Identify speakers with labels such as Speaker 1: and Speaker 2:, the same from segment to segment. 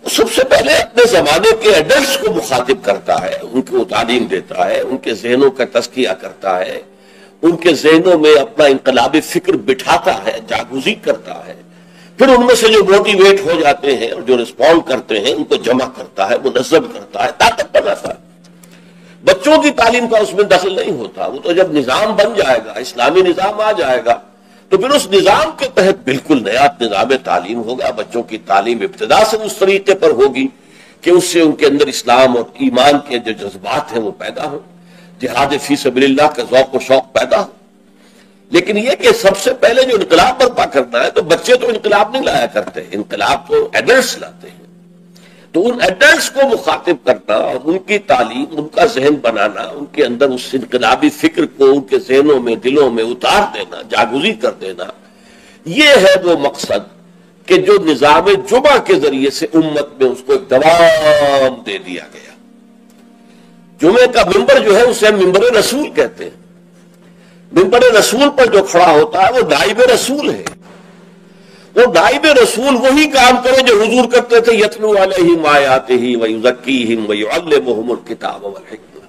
Speaker 1: سب سے پہلے اپنے زمانے کے ایڈلٹس کو مخاطب کرتا ہے، ان کو تعلیم دیتا ہے، ان کے ذہنوں کا تزکیہ کرتا ہے، ان کے ذہنوں میں اپنا انقلابی فکر بٹھاتا ہے، جاگوزی کرتا ہے، پھر ان میں سے جو موٹیویٹ ہو جاتے ہیں اور جو رسپونڈ کرتے ہیں ان کو جمع کرتا ہے، منظم کرتا ہے، طاقت بناتا ہے۔ بچوں کی تعلیم کا اس میں دخل نہیں ہوتا، وہ تو جب نظام بن جائے گا، اسلامی نظام آ جائے گا تو پھر اس نظام کے تحت بالکل نیا نظام تعلیم ہوگا۔ بچوں کی تعلیم ابتدا سے اس طریقے پر ہوگی کہ اس سے ان کے اندر اسلام اور ایمان کے جو جذبات ہیں وہ پیدا ہوں، جہاد فی سبیل اللہ کا ذوق و شوق پیدا ہو۔ لیکن یہ کہ سب سے پہلے جو انقلاب برپا کرنا ہے، تو بچے تو انقلاب نہیں لایا کرتے، انقلاب تو ایڈلٹس لاتے ہیں۔ تو ان ایڈلٹس کو مخاطب کرنا اور ان کی تعلیم، ان کا ذہن بنانا، ان کے اندر اس انقلابی فکر کو ان کے ذہنوں میں، دلوں میں اتار دینا، جاگوزی کر دینا، یہ ہے وہ مقصد کہ جو نظام جمعہ کے ذریعے سے امت میں اس کو ایک دوام دے دیا گیا۔ جمعے کا ممبر جو ہے اسے ممبر رسول کہتے ہیں۔ ممبر رسول پر جو کھڑا ہوتا ہے وہ نائب رسول ہے۔ وہ نائب رسول وہی کام کرے جو حضور کرتے تھے، یتلو علیہم آیاتہ ویزکیہم ویعلمہم الکتاب والحکمہ۔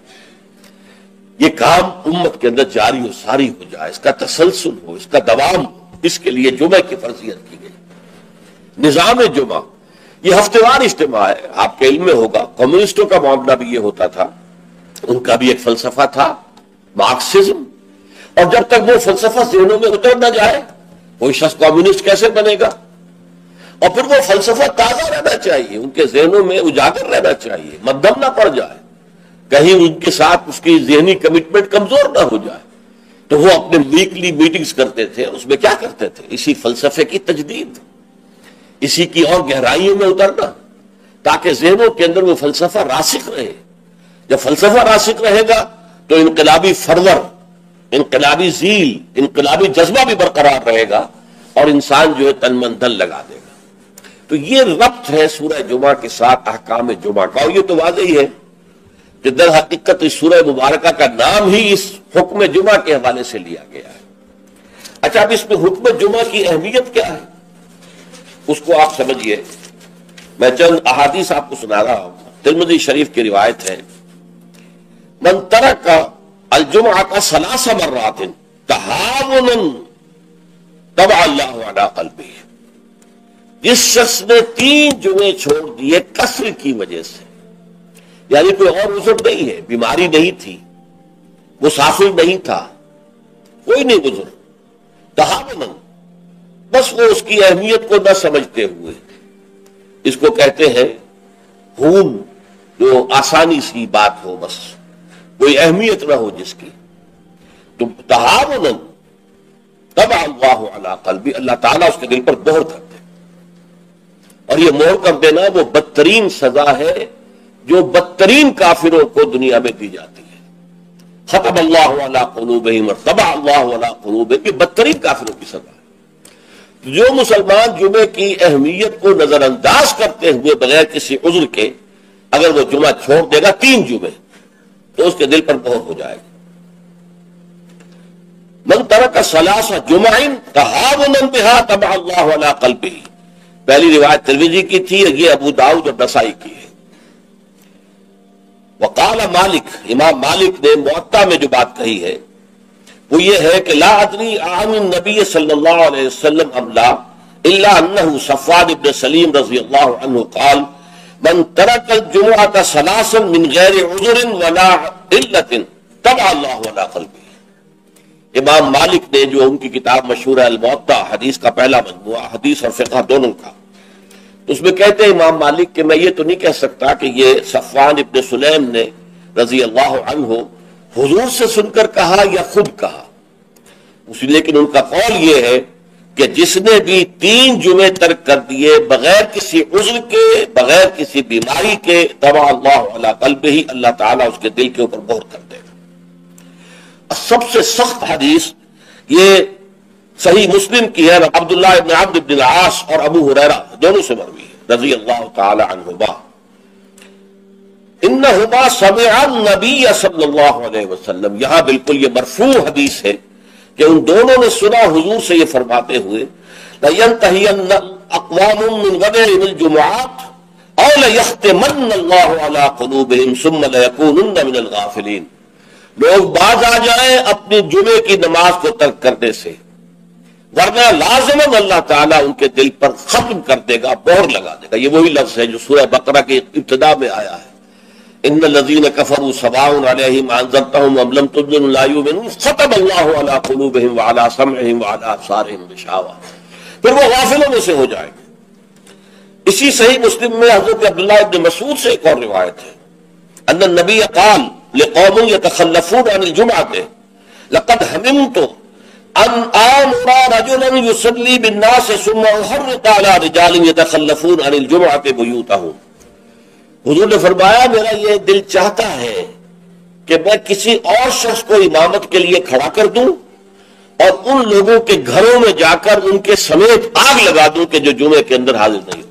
Speaker 1: یہ کام امت کے اندر جاری و ساری ہو جائے، اس کا تسلسل ہو، اس کا دوام ہو، اس کے لیے جمعہ کی فرضیت کی گئی۔ نظام جمعہ یہ ہفتے وار اجتماع ہے۔ آپ کے علم میں ہوگا کمیونسٹوں کا معاملہ بھی یہ ہوتا تھا، ان کا بھی ایک فلسفہ تھا مارکسزم، اور جب تک وہ فلسفہ ذہنوں میں اتر نہ جائے کوئی شخص کمیونسٹ کیسے بنے گا؟ اور پھر وہ فلسفہ تازہ رہنا چاہیے، ان کے ذہنوں میں اجاگر رہنا چاہیے، مدھم نہ پڑ جائے، کہیں ان کے ساتھ اس کی ذہنی کمٹمنٹ کمزور نہ ہو جائے۔ تو وہ اپنے ویکلی میٹنگز کرتے تھے، اس میں کیا کرتے تھے؟ اسی فلسفے کی تجدید، اسی کی اور گہرائیوں میں اترنا، تاکہ ذہنوں کے اندر وہ فلسفہ راسخ رہے۔ جب فلسفہ راسخ رہے گا تو انقلابی فرور، انقلابی ذیل، انقلابی جذبہ بھی برقرار رہے گا اور انسان جو ہے تن من دل لگا دے گا۔ تو یہ ربط ہے سورہ جمعہ کے ساتھ احکام جمعہ کا، اور یہ تو واضح ہی ہے کہ در حقیقت اس سورہ مبارکہ کا نام ہی اس حکم جمعہ کے حوالے سے لیا گیا ہے۔ اچھا، اب اس میں حکم جمعہ کی اہمیت کیا ہے اس کو آپ سمجھیے۔ میں چند احادیث آپ کو سنا رہا ہوں۔ ترمذی شریف کی روایت ہے، من ترک الجمعہ ثلاث مرات تہاونا طبع اللہ علی قلبہ، جس شخص نے 3 جمعے چھوڑ دیے کسر کی وجہ سے، یعنی کوئی اور عذر نہیں ہے، بیماری نہیں تھی، مسافر نہیں تھا، کوئی نہیں عذر، تہاونا، بس وہ اس کی اہمیت کو نہ سمجھتے ہوئے، اس کو کہتے ہیں ہون، جو آسانی سی بات ہو، بس کوئی اہمیت نہ ہو جس کی، تو تہاونا طبع اللہ علی قلبی، اللہ تعالیٰ اس کے دل پر مہر کر دے۔ اور یہ مہر کر دینا وہ بدترین سزا ہے جو بدترین کافروں کو دنیا میں دی جاتی ہے۔ ختم اللہ علی قلوبہم اور طبع اللہ علی قلوبہم، یہ بدترین کافروں کی سزا ہے۔ جو مسلمان جمعے کی اہمیت کو نظر انداز کرتے ہوئے بغیر کسی عذر کے اگر وہ جمعہ چھوڑ دے گا 3 جمعے، تو اس کے دل پر مہر ہو جائے گا۔ من ترک ثلاث جمع تہاونا بہا طبع اللہ علی قلبہ، پہلی روایت ترمذی کی تھی، یہ ابو داؤد اور نسائی کی ہے۔ وقال مالک، امام مالک نے موطا میں جو بات کہی ہے وہ یہ ہے کہ لا ادری عن النبی صلی اللہ علیہ وسلم ام لا الا انہ صفوان بن سلیم رضی اللہ عنہ قال من ترک الجمعۃ ثلاثا من غیر عذر ولا علت طبع اللہ علی قلبہ۔ امام مالک نے جو ان کی کتاب مشہور ہے الموطا، حدیث کا پہلا مجموعہ، حدیث اور فقہ دونوں کا، اس میں کہتے ہیں امام مالک کہ میں یہ تو نہیں کہہ سکتا کہ یہ صفوان ابن سلیم نے رضی اللہ عنہ حضور سے سن کر کہا یا خود کہا، لیکن ان کا قول یہ ہے کہ جس نے بھی 3 جمعے ترک کر دیے بغیر کسی عذر کے، بغیر کسی بیماری کے، طبع اللہ علی قلبہ، اللہ تعالیٰ اس کے دل کے اوپر مہر کر دے گا۔ سب سے سخت حدیث یہ صحیح مسلم کی ہے، عبداللہ ابن عمرو بن العاص اور ابو ہریرہ دونوں سے مروی ہے رضی اللہ تعالی عنہما، انہما سمع النبی صلی اللہ علیہ وسلم، یہاں بالکل یہ مرفوع حدیث ہے کہ ان دونوں نے سنا حضور سے یہ فرماتے ہوئے، لَيَنْتَهِيَنَّ أَقْوَامٌ مِّنْ غَدِرِهِمِ الْجُمُعَاتِ او لیختمن اللہ علی قلوبہم ثم لیکونن من الغافلین، لوگ باز آ جائیں اپنی جمعے کی نماز کو ترک کرنے سے، ورنہ لازماً اللہ تعالیٰ ان کے دل پر ختم کر دے گا، مہر لگا دے گا۔ یہ وہی لفظ ہے جو سورہ بقرہ کی ابتدا میں آیا ہے، ان الذین کفروا سواء علیہم انذرتہم ام لم تنذرہم لا یؤمنون ختم اللہ علی قلوبہم وعلی سمعہم وعلی ابصارہم غشاوہ، پھر وہ غافلوں میں سے ہو جائیں گے۔ اسی صحیح مسلم میں حضرت عبداللہ ابن مسعود سے ایک اور روایت ہے، ان النبی قال لقوم یتخلفون عن الجمعۃ لقد ہممت ان آمر رجلا یصلی بالناس ثم احرق علی رجال یتخلفون عن الجمعۃ بیوتہم۔ حضور نے فرمایا میرا یہ دل چاہتا ہے کہ میں کسی اور شخص کو امامت کے لیے کھڑا کر دوں اور ان لوگوں کے گھروں میں جا کر ان کے سمیت آگ لگا دوں کہ جو جمعے کے اندر حاضر نہیں ہوتے۔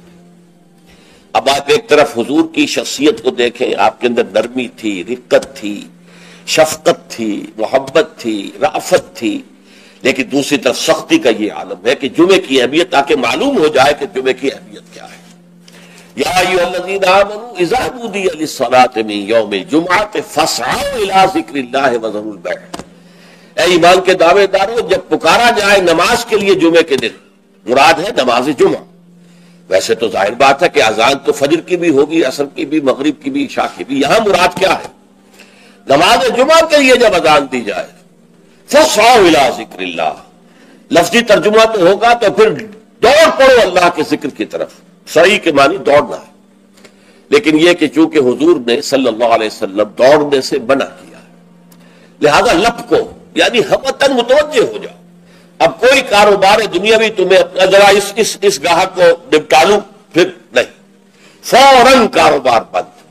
Speaker 1: اب آپ ایک طرف حضور کی شخصیت کو دیکھیں، آپ کے اندر نرمی تھی، رقت تھی، شفقت تھی، محبت تھی، رأفت تھی، لیکن دوسری طرف سختی کا یہ عالم ہے کہ جمعے کی اہمیت، تاکہ معلوم ہو جائے کہ جمعے کی اہمیت کیا ہے۔ یا ایھا الذین آمنوا اذا نودی للصلاۃ من یوم الجمعۃ فاسعوا الی ذکر اللہ وذروا البیع۔ اے ایمان کے دعوے دارو، جب پکارا جائے نماز کے لیے جمعے کے دن، مراد ہے نماز جمعہ۔ ویسے تو ظاہر بات ہے کہ اذان تو فجر کی بھی ہوگی، عصر کی بھی، مغرب کی بھی، عشاء کی بھی، یہاں مراد کیا ہے؟ نماز جمعہ کے لیے جب اذان دی جائے فاسعوا الی ذکر اللہ، لفظی ترجمہ تو ہوگا تو پھر دوڑ پڑو اللہ کے ذکر کی طرف، صحیح کے معنی دوڑنا ہے، لیکن یہ کہ چونکہ حضور نے صلی اللہ علیہ وسلم دوڑنے سے منع کیا ہے، لہذا لپ کو یعنی ہمتاً متوجہ ہو جاؤ۔ اب کوئی کاروبار دنیاوی تمہیں ذرا اس گاہک کو نپٹا لوں، پھر نہیں، فوراً کاروبار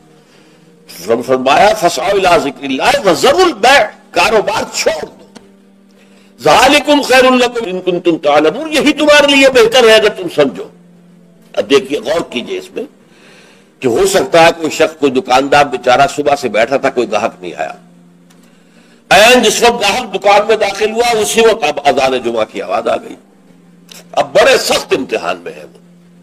Speaker 1: بند۔ فرمایا فاسعوا الی ذکر اللہ وذروا البیع، کاروبار چھوڑ دو۔ ذالکم خیر لکم ان کنتم تعلمون، یہی تمہارے لیے بہتر ہے اگر تم سمجھو۔ اب دیکھیے، غور کیجئے اس میں کہ ہو سکتا ہے کوئی شخص، کوئی دکاندار بیچارہ صبح سے بیٹھا تھا، کوئی گاہک نہیں آیا، جس وقت گاہک دکان میں داخل ہوا اسی وقت اب اذان جمعہ کی آواز آ گئی، اب بڑے سخت امتحان میں ہے وہ،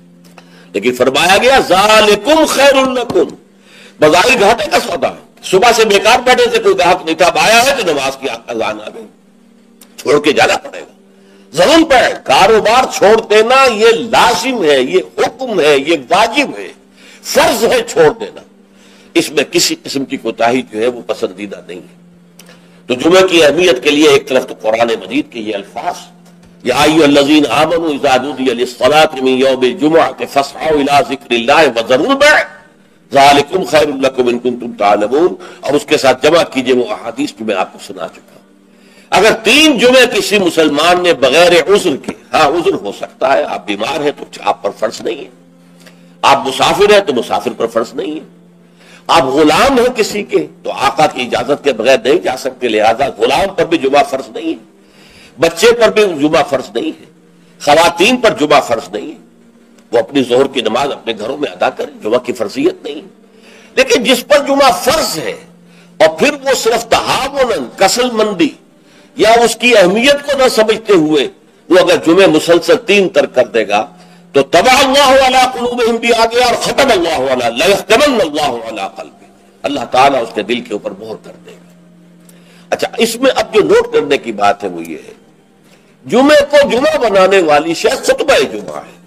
Speaker 1: لیکن فرمایا گیا ذالکم خیر لکم، بظاہر گھاٹے کا سودا ہے، صبح سے بیکار بیٹھے سے کوئی گاہک نہیں تھا، اب آیا ہے تو نماز کی اذان آ گئی، چھوڑ کے جانا پڑے گا۔ ضرور پہ کاروبار چھوڑ دینا یہ لازم ہے، یہ حکم ہے، یہ واجب ہے، فرض ہے چھوڑ دینا، اس میں کسی قسم کی کوتاہی جو ہے وہ پسندیدہ نہیں ہے۔ تو جمعہ کی اہمیت کے لیے ایک طرف تو قرآن مجید کے یہ الفاظ، یا ایھا الذین آمنوا اذا نودی للصلاۃ من یوم الجمعۃ فاسعوا الی ذکر اللہ وذروا البیع ذالکم خیر لکم ان کنتم تعلمون، اور اس کے ساتھ جمع کیجئے وہ احادیث جو میں آپ کو سنا چکا ہوں۔ اگر 3 جمعے کسی مسلمان نے بغیر عذر کے، ہاں عذر ہو سکتا ہے، آپ بیمار ہیں تو آپ پر فرض نہیں ہے، آپ مسافر ہیں تو مسافر پر فرض نہیں ہے، آپ غلام ہیں کسی کے تو آقا کی اجازت کے بغیر نہیں جا سکتے، لہذا غلام پر بھی جمعہ فرض نہیں ہے، بچے پر بھی جمعہ فرض نہیں ہے، خواتین پر جمعہ فرض نہیں ہے، وہ اپنی ظہر کی نماز اپنے گھروں میں ادا کریں، جمعہ کی فرضیت نہیں ہے۔ لیکن جس پر جمعہ فرض ہے اور پھر وہ صرف تہاوناً، کسل مندی یا اس کی اہمیت کو نہ سمجھتے ہوئے وہ اگر جمعے مسلسل 3 ترک کر دے گا تو طبع اللہ علی قلوبہم بھی آ گیا، اور ختم اللہ علی لیختمن اللہ علی قلبہ، اللہ تعالیٰ اس کے دل کے اوپر مہر کر دے گا۔ اچھا، اس میں اب جو نوٹ کرنے کی بات ہے وہ یہ ہے، جمعے کو جمعہ بنانے والی شے خطبہ جمعہ ہے،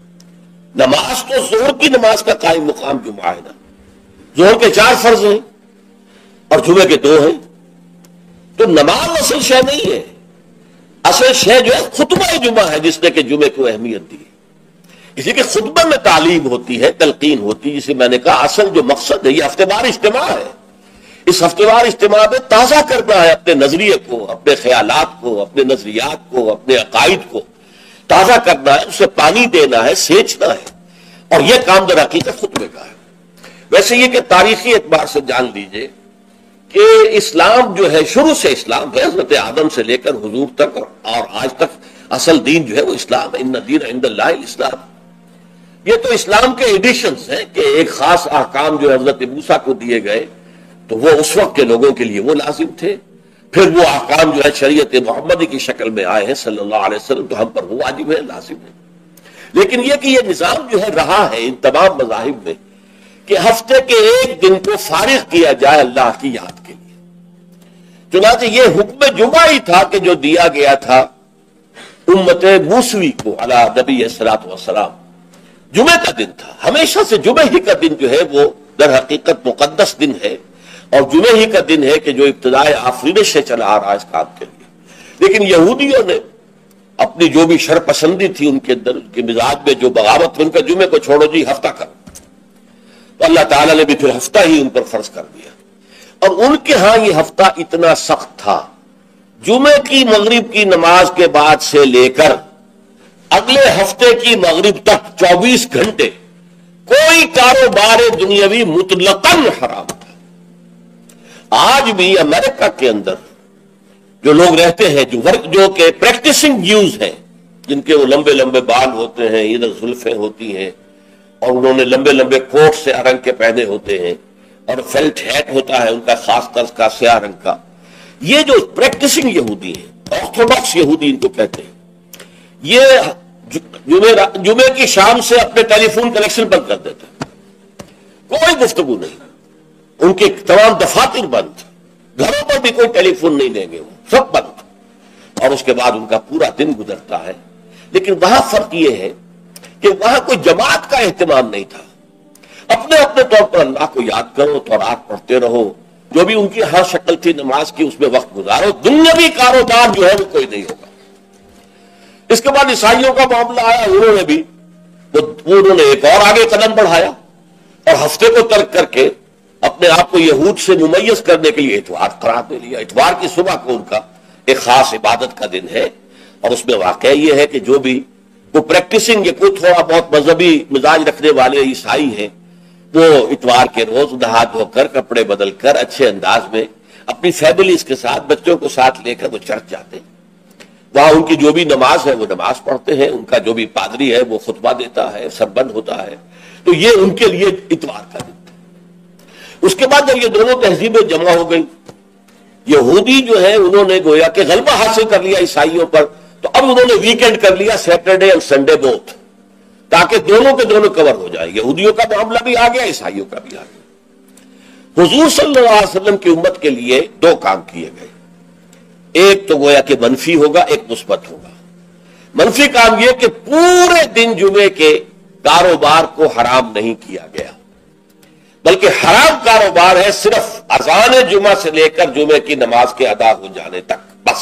Speaker 1: نماز تو ظہر کی نماز کا قائم مقام جمعہ ہے نا، ظہر کے 4 فرض ہیں اور جمعے کے 2 ہیں، تو نماز اصل شے نہیں ہے، اصل شے جو ہے خطبہ جمعہ ہے جس نے کہ جمعے کو اہمیت دی، اسی کے خطبہ میں تعلیم ہوتی ہے، تلقین ہوتی ہے، جسے میں نے کہا اصل جو مقصد ہے یہ ہفتہ وار اجتماع ہے، اس ہفتہ وار اجتماع میں تازہ کرنا ہے اپنے نظریے کو، اپنے خیالات کو، اپنے نظریات کو، اپنے عقائد کو تازہ کرنا ہے، اسے پانی دینا ہے، سینچنا ہے، اور یہ کام در حقیقت خطبے کا ہے۔ ویسے یہ کہ تاریخی اعتبار سے جان لیجئے کہ اسلام جو ہے، شروع سے اسلام ہے، حضرت آدم سے لے کر حضور تک اور آج تک اصل دین جو ہے وہ اسلام ہے، ان الدین عند اللہ الاسلام۔ یہ تو اسلام کے ایڈیشنز ہیں کہ ایک خاص احکام جو حضرت موسیٰ کو دیے گئے تو وہ اس وقت کے لوگوں کے لیے وہ لازم تھے، پھر وہ احکام جو ہے شریعت محمدی کی شکل میں آئے ہیں صلی اللہ علیہ وسلم تو ہم پر وہ واجب ہے، لازم ہے۔ لیکن یہ کہ یہ نظام جو ہے رہا ہے ان تمام مذاہب میں کہ ہفتے کے ایک دن کو فارغ کیا جائے اللہ کی یاد کے لیے۔ چنانچہ یہ حکم جمعہ ہی تھا کہ جو دیا گیا تھا امت موسوی کو علی نبی الصلوۃ والسلام، جمعے کا دن تھا۔ ہمیشہ سے جمعے ہی کا دن جو ہے وہ در حقیقت مقدس دن ہے، اور جمعے ہی کا دن ہے کہ جو ابتدائے آفرینش سے چلا آ رہا ہے اس کام کے لیے۔ لیکن یہودیوں نے اپنی جو بھی شر پسندی تھی ان کے اندر، ان کے مزاج میں جو بغاوت تھی، ان کا جمعے کو چھوڑو جی ہفتہ کرو، تو اللہ تعالیٰ نے بھی پھر ہفتہ ہی ان پر فرض کر دیا۔ اور ان کے ہاں یہ ہفتہ اتنا سخت تھا، جمعے کی مغرب کی نماز کے بعد سے لے کر اگلے ہفتے کی مغرب تک 24 گھنٹے کوئی کاروبار دنیاوی مطلقاً حرام تھا۔ آج بھی امریکہ کے اندر جو لوگ رہتے ہیں، جو کہ پریکٹسنگ جیوز ہیں، جن کے وہ لمبے لمبے بال ہوتے ہیں، ادھر زلفیں ہوتی ہیں، اور انہوں نے لمبے لمبے کوٹ سے رنگ کے پہنے ہوتے ہیں، اور فیلٹ ہیٹ ہوتا ہے ان کا خاص طرز کا سیاہ رنگ کا، یہ جو پریکٹسنگ یہودی ہیں، آرتھوڈاکس یہودی ان کو کہتے ہیں، یہ جمعے کی شام سے اپنے ٹیلی فون کنیکشن بند کر دیتے ہیں، کوئی گفتگو نہیں، ان کے تمام دفاتر بند، گھروں پر بھی کوئی ٹیلی فون نہیں دیں گے، وہ سب بند، اور اس کے بعد ان کا پورا دن گزرتا ہے۔ لیکن وہاں فرق یہ ہے کہ وہاں کوئی جماعت کا اہتمام نہیں تھا، اپنے اپنے طور پر اللہ کو یاد کرو، تورات پڑھتے رہو، جو بھی ان کی ہر شکل تھی نماز کی اس میں وقت گزارو، دنیاوی کاروبار جو ہے وہ کوئی نہیں ہوگا۔ اس کے بعد عیسائیوں کا معاملہ آیا، انہوں نے ایک اور آگے قدم بڑھایا، اور ہفتے کو ترک کر کے اپنے آپ کو یہود سے ممیز کرنے کے لیے اتوار قرار دے لیا۔ اتوار کی صبح کو ان کا ایک خاص عبادت کا دن ہے، اور اس میں واقعہ یہ ہے کہ جو بھی وہ پریکٹسنگ یا کوئی تھوڑا بہت مذہبی مزاج رکھنے والے عیسائی ہیں، وہ اتوار کے روز نہا دھو کر کپڑے بدل کر اچھے انداز میں اپنی فیملیز کے ساتھ، بچوں کو ساتھ لے کر وہ چرچ جاتے ہیں، وہاں ان کی جو بھی نماز ہے وہ نماز پڑھتے ہیں، ان کا جو بھی پادری ہے وہ خطبہ دیتا ہے، سربند ہوتا ہے، تو یہ ان کے لیے اتوار کا دن تھا۔ اس کے بعد جب یہ دونوں تہذیبیں جمع ہو گئی، یہودی جو ہے انہوں نے گویا کہ غلبہ حاصل کر لیا عیسائیوں پر، تو اب انہوں نے ویکینڈ کر لیا، سیٹرڈے اور سنڈے بوتھ، تاکہ دونوں کے دونوں کور ہو جائے، یہودیوں کا معاملہ بھی آ گیا، عیسائیوں کا بھی آ گیا۔ حضور صلی اللہ علیہ وسلم کی امت کے لیے دو کام کیے گئے، ایک تو گویا کہ منفی ہوگا، ایک مثبت ہوگا۔ منفی کام یہ کہ پورے دن جمعے کے کاروبار کو حرام نہیں کیا گیا، بلکہ حرام کاروبار ہے صرف اذان جمعہ سے لے کر جمعے کی نماز کے ادا ہو جانے تک، بس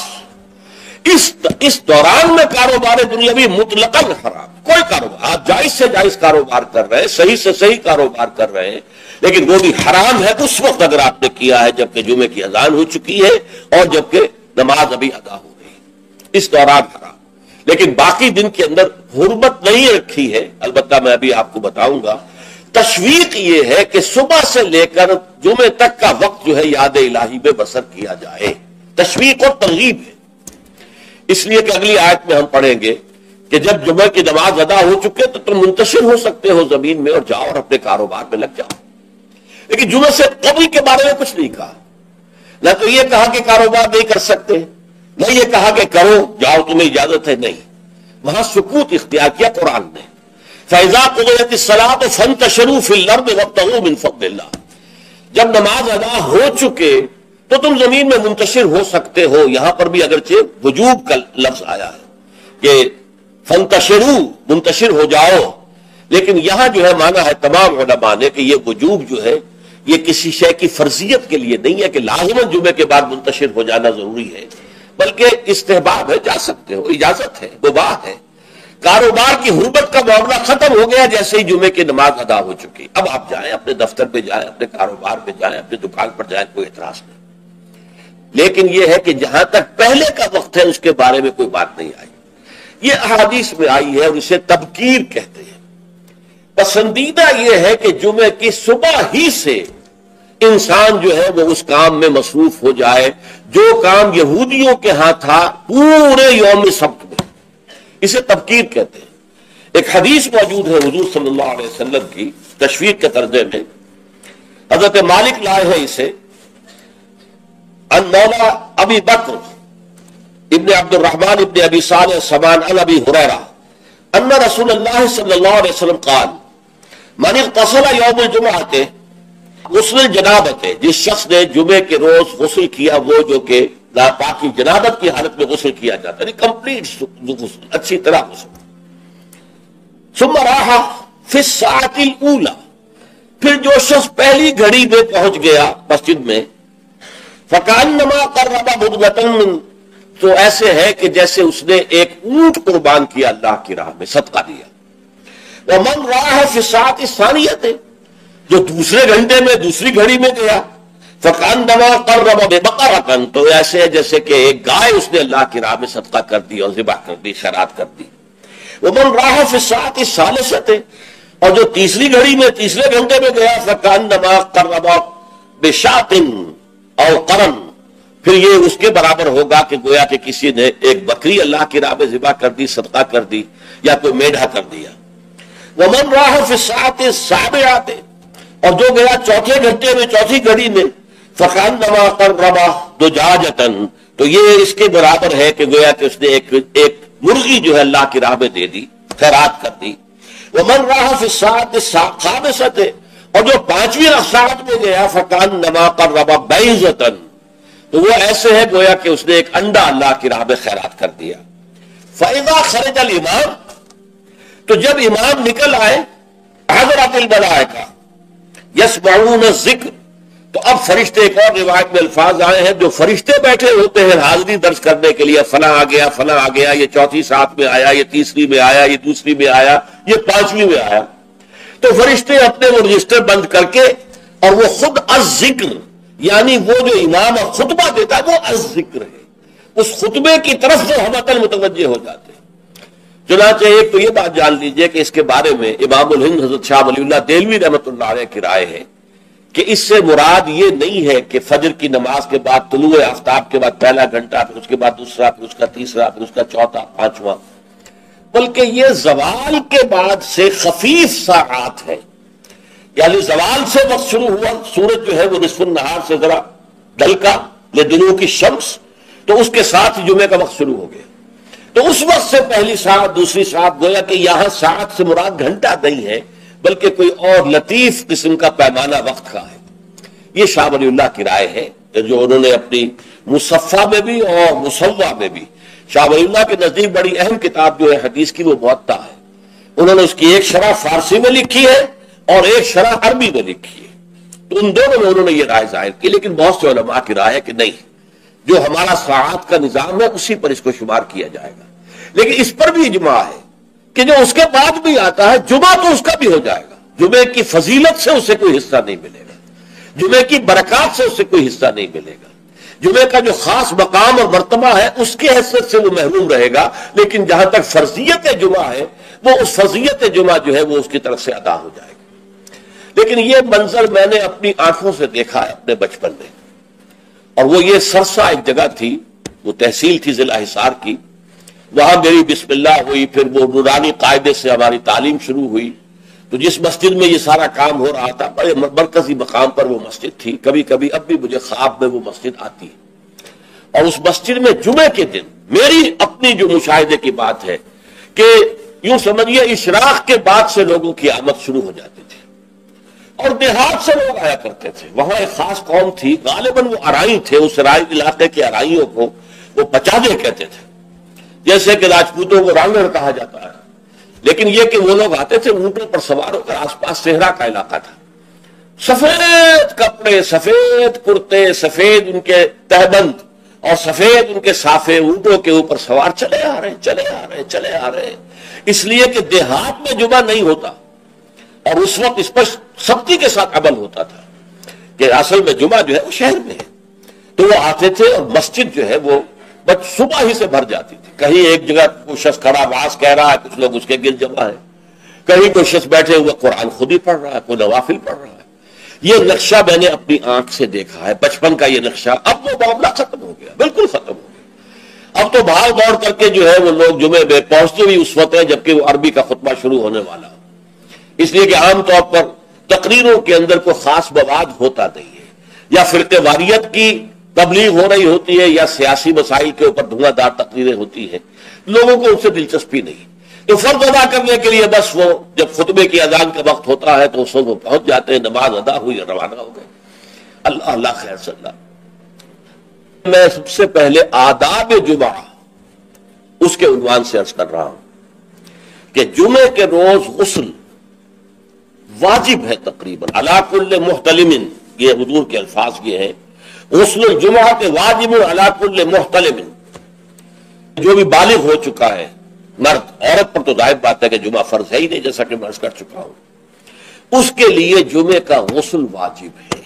Speaker 1: اس دوران میں کاروبار دنیاوی مطلقاً حرام، کوئی کاروبار، آپ جائز سے جائز کاروبار کر رہے ہیں، صحیح سے صحیح کاروبار کر رہے ہیں، لیکن وہ بھی حرام ہے اس وقت اگر آپ نے کیا ہے جبکہ جمعے کی اذان ہو چکی ہے اور جبکہ نماز ابھی ادا ہو گئی، اس دوران حرام۔ لیکن باقی دن کے اندر حرمت نہیں رکھی ہے، البتہ میں ابھی آپ کو بتاؤں گا۔ تشویق یہ ہے کہ صبح سے لے کر جمعے تک کا وقت جو ہے یاد الہی میں بسر کیا جائے، تشویق اور ترغیب ہے، اس لیے کہ اگلی آیت میں ہم پڑھیں گے کہ جب جمعہ کی نماز ادا ہو چکے تو تم منتشر ہو سکتے ہو زمین میں اور جاؤ اور اپنے کاروبار میں لگ جاؤ۔ لیکن جمعہ سے قبل کے بارے میں کچھ نہیں کہا، نہ تو یہ کہا کہ کاروبار نہیں کر سکتے، نہ یہ کہا کہ کرو جاؤ تمہیں اجازت ہے، نہیں، وہاں سکوت اختیار کیا قرآن نے۔ فَإِذَا قُضِيَتِ الصَّلَاةُ فَانتَشِرُوا فِي الْأَرْضِ وَابْتَغُوا مِن فَضْلِ اللَّهِ، جب نماز ادا ہو چکے تو تم زمین میں منتشر ہو سکتے ہو۔ یہاں پر بھی اگرچہ وجوب کا لفظ آیا ہے کہ فَانتَشِرُوا، منتشر ہو جاؤ، لیکن یہاں جو ہے مانا ہے تمام علماء نے کہ یہ وجوب جو ہے یہ کسی شے کی فرضیت کے لیے نہیں ہے کہ لازماً جمعے کے بعد منتشر ہو جانا ضروری ہے، بلکہ استحباب ہے، جا سکتے ہو، اجازت ہے، مباح ہے۔ کاروبار کی حرمت کا معاملہ ختم ہو گیا جیسے ہی جمعے کی نماز ادا ہو چکی، اب آپ جائیں، اپنے دفتر پہ جائیں، اپنے کاروبار پہ جائیں، اپنی دکان پر جائیں، کوئی اعتراض نہیں۔ لیکن یہ ہے کہ جہاں تک پہلے کا وقت ہے اس کے بارے میں کوئی بات نہیں آئی، یہ احادیث میں آئی ہے اور اسے تبکیر کہتے ہیں۔ پسندیدہ یہ ہے کہ جمعے کی صبح ہی سے انسان جو ہے وہ اس کام میں مصروف ہو جائے جو کام یہودیوں کے ہاں تھا پورے یوم سبت میں، اسے تبکیر کہتے ہیں۔ ایک حدیث موجود ہے حضور صلی اللہ علیہ وسلم کی تشویق کے ترجمے میں، حضرت مالک لائے ہیں اسے، ان مولا ابی بکر ابن عبد الرحمن ابن ابی صالح سمان عن ابی ہریرہ ان رسول اللہ صلی اللہ علیہ وسلم قال من اغتسل یوم الجمعہ، غسل جنابت ہے، جس شخص نے جمعے کے روز غسل کیا، وہ جو کہ ناپاکی جنابت کی حالت میں غسل کیا جاتا ہے، یعنی کمپلیٹ غسل، اچھی طرح غسل. ثم راح فی الساعۃ الاولی، پھر جو شخص پہلی گھڑی میں پہنچ گیا مسجد میں، فکأنما قرب بدغة، تو ایسے ہے کہ جیسے اس نے ایک اونٹ قربان کیا اللہ کی راہ میں، صدقہ دیا. ومن راح فی الساعۃ الثانیۃ، جو دوسرے گھنٹے میں دوسری گھڑی میں گیا، فکأنما قرب بقرة، تو ایسے ہے جیسے کہ ایک گائے اس نے اللہ کی راہ میں صدقہ کر دی اور ذبح کر دی، خیرات کر دی. ومن راح فی الساعۃ الثالثۃ، اور جو تیسری گھڑی میں تیسرے گھنٹے میں گیا، فکأنما قرب بشاۃ او قرن، پھر یہ اس کے برابر ہوگا کہ گویا کہ کسی نے ایک بکری اللہ کی راہ میں ذبح کر دی، صدقہ کر دی، یا کوئی میڈھا کر دیا. ومن راح فی الساعۃ السابعۃ، اور جو گیا چوتھے گھنٹے میں چوتھی گھڑی میں، فکأنما قرب دجاجۃ، تو یہ اس کے برابر ہے کہ گویا کہ اس نے ایک مرغی جو ہے اللہ کی راہ میں دے دی، خیرات کر دی. ومن راح فی الساعۃ الخامسۃ، اور جو پانچویں ساعت میں گیا، فکأنما قرب بیضۃ، تو وہ ایسے ہے گویا کہ اس نے ایک انڈا اللہ کی راہ میں خیرات کر دیا. فإذا خرج الامام، تو جب امام نکل آئے، حضرت الملائکہ یسمعون الذکر، تو اب فرشتے، ایک اور روایت میں الفاظ آئے ہیں، جو فرشتے بیٹھے ہوتے ہیں حاضری درج کرنے کے لیے، فلاں آ گیا، فلاں آ گیا، یہ چوتھی ساتھ میں آیا، یہ تیسری میں آیا، یہ دوسری میں آیا، یہ پانچویں میں آیا، تو فرشتے اپنے وہ رجسٹر بند کر کے، اور وہ خود الذکر، یعنی وہ جو امام خطبہ دیتا ہے وہ الذکر ہے، اس خطبے کی طرف جو ہم عقل متوجہ ہو جاتے ہیں. چنانچہ ایک تو یہ بات جان لیجئے کہ اس کے بارے میں امام الہند حضرت شاہ ولی اللہ دہلوی رحمۃ اللہ علیہ کی رائے ہے کہ اس سے مراد یہ نہیں ہے کہ فجر کی نماز کے بعد طلوع آفتاب کے بعد پہلا گھنٹہ، پھر اس کے بعد دوسرا، پھر اس کا تیسرا، پھر اس کا چوتھا، پانچواں، بلکہ یہ زوال کے بعد سے خفیف ساعات ہے. یعنی زوال سے وقت شروع ہوا، سورج جو ہے وہ نصف النہار سے ذرا ڈھلکا لدنو کی شمس، تو اس کے ساتھ جمعے کا وقت شروع ہو گیا. تو اس وقت سے پہلی ساعت، دوسری ساعت، گویا کہ یہاں ساعت سے مراد گھنٹہ نہیں ہے بلکہ کوئی اور لطیف قسم کا پیمانہ وقت کا ہے. یہ شاہ ولی اللہ کی رائے ہے جو انہوں نے اپنی مصفہ میں بھی اور مصوع میں بھی، شاہ ولی اللہ کے نزدیک بڑی اہم کتاب جو ہے حدیث کی وہ موطا ہے، انہوں نے اس کی ایک شرح فارسی میں لکھی ہے اور ایک شرح عربی میں لکھی ہے. تو ان دونوں میں انہوں نے یہ رائے ظاہر کی، لیکن بہت سے علماء کی رائے ہے کہ نہیں، جو ہمارا ساعات کا نظام ہے اسی پر اس کو شمار کیا جائے گا. لیکن اس پر بھی اجماع ہے کہ جو اس کے بعد بھی آتا ہے جمعہ تو اس کا بھی ہو جائے گا، جمعے کی فضیلت سے اسے کوئی حصہ نہیں ملے گا، جمعے کی برکات سے اسے کوئی حصہ نہیں ملے گا، جمعے کا جو خاص مقام اور مرتبہ ہے اس کی حیثیت سے وہ محروم رہے گا. لیکن جہاں تک فرضیت جمعہ ہے، وہ اس فرضیت جمعہ جو ہے وہ اس کی طرف سے ادا ہو جائے گا. لیکن یہ منظر میں نے اپنی آنکھوں سے دیکھا ہے اپنے بچپن میں، اور وہ یہ سرسا ایک جگہ تھی، وہ تحصیل تھی ضلع حصار کی، وہاں میری بسم اللہ ہوئی، پھر وہ نورانی قاعدے سے ہماری تعلیم شروع ہوئی. تو جس مسجد میں یہ سارا کام ہو رہا تھا بڑے مرکزی مقام پر وہ مسجد تھی. کبھی کبھی اب بھی مجھے خواب میں وہ مسجد آتی ہے، اور اس مسجد میں جمعے کے دن میری اپنی جو مشاہدے کی بات ہے کہ یوں سمجھیے اشراق کے بعد سے لوگوں کی آمد شروع ہو جاتی تھی، اور دیہات سے لوگ آیا کرتے تھے. وہاں ایک خاص قوم تھی، غالباً وہ ارائی تھے، اس ارائی علاقے کے ارائیوں کو وہ پچادے کہتے تھے، جیسے کہ راجپوتوں کو رانگڑ کہا جاتا ہے. لیکن یہ کہ وہ لوگ آتے تھے اونٹوں پر سوار ہو کر، آس پاس صحرا کا علاقہ تھا، سفید کپڑے، سفید کرتے، سفید ان کے تہبند اور سفید ان کے صافے، اونٹوں کے اوپر سوار چلے آ رہے چلے آ رہے چلے آ رہے. اس لیے کہ دیہات میں جمعہ نہیں ہوتا، اور اس وقت اس پر سختی کے ساتھ عمل ہوتا تھا کہ اصل میں جمعہ جو ہے وہ شہر میں ہے. تو وہ آتے تھے اور مسجد جو ہے وہ بس صبح ہی سے بھر جاتی تھی. کہیں ایک جگہ کوئی شخص کھڑا آواز کہہ رہا ہے، کچھ لوگ اس کے گرد جمع ہے، کہیں کوئی شخص بیٹھے ہوئے قرآن خود ہی پڑھ رہا ہے، کوئی نوافل پڑھ رہا ہے. یہ نقشہ میں نے اپنی آنکھ سے دیکھا ہے، بچپن کا یہ نقشہ. اب وہ معاملہ ختم ہو گیا، بالکل ختم ہو گیا. اب تو بھاگ دوڑ کر کے جو ہے وہ لوگ جمعے میں پہنچتے بھی اس وقت ہے جبکہ وہ عربی کا خطبہ شروع ہونے والا ہو. اس لیے کہ عام طور پر تقریروں کے اندر کوئی خاص مواد ہوتا نہیں ہے، یا فرقے واریت کی تبلیغ ہو رہی ہوتی ہے، یا سیاسی مسائل کے اوپر دھواں دار تقریریں ہوتی ہیں، لوگوں کو ان سے دلچسپی نہیں. تو فرض ادا کرنے کے لیے بس وہ جب خطبے کی اذان کا وقت ہوتا ہے تو اس وقت وہ پہنچ جاتے ہیں، نماز ادا ہوئی اور روانہ ہو گئے۔ اللہ اللہ خیر صلی اللہ۔ میں سب سے پہلے آداب جمعہ اس کے عنوان سے عرض کر رہا ہوں کہ جمعے کے روز غسل واجب ہے تقریباً، علی کل محتلم، یہ حضور کے الفاظ یہ ہیں، غسل الجمعہ کے واجب علی کل محتلم، جو بھی بالغ ہو چکا ہے مرد، عورت پر تو ظاہر بات ہے کہ جمعہ فرض ہے ہی نہیں، جیسا کہ میں عرض کر چکا ہوں، اس کے لیے جمعے کا غسل واجب ہے۔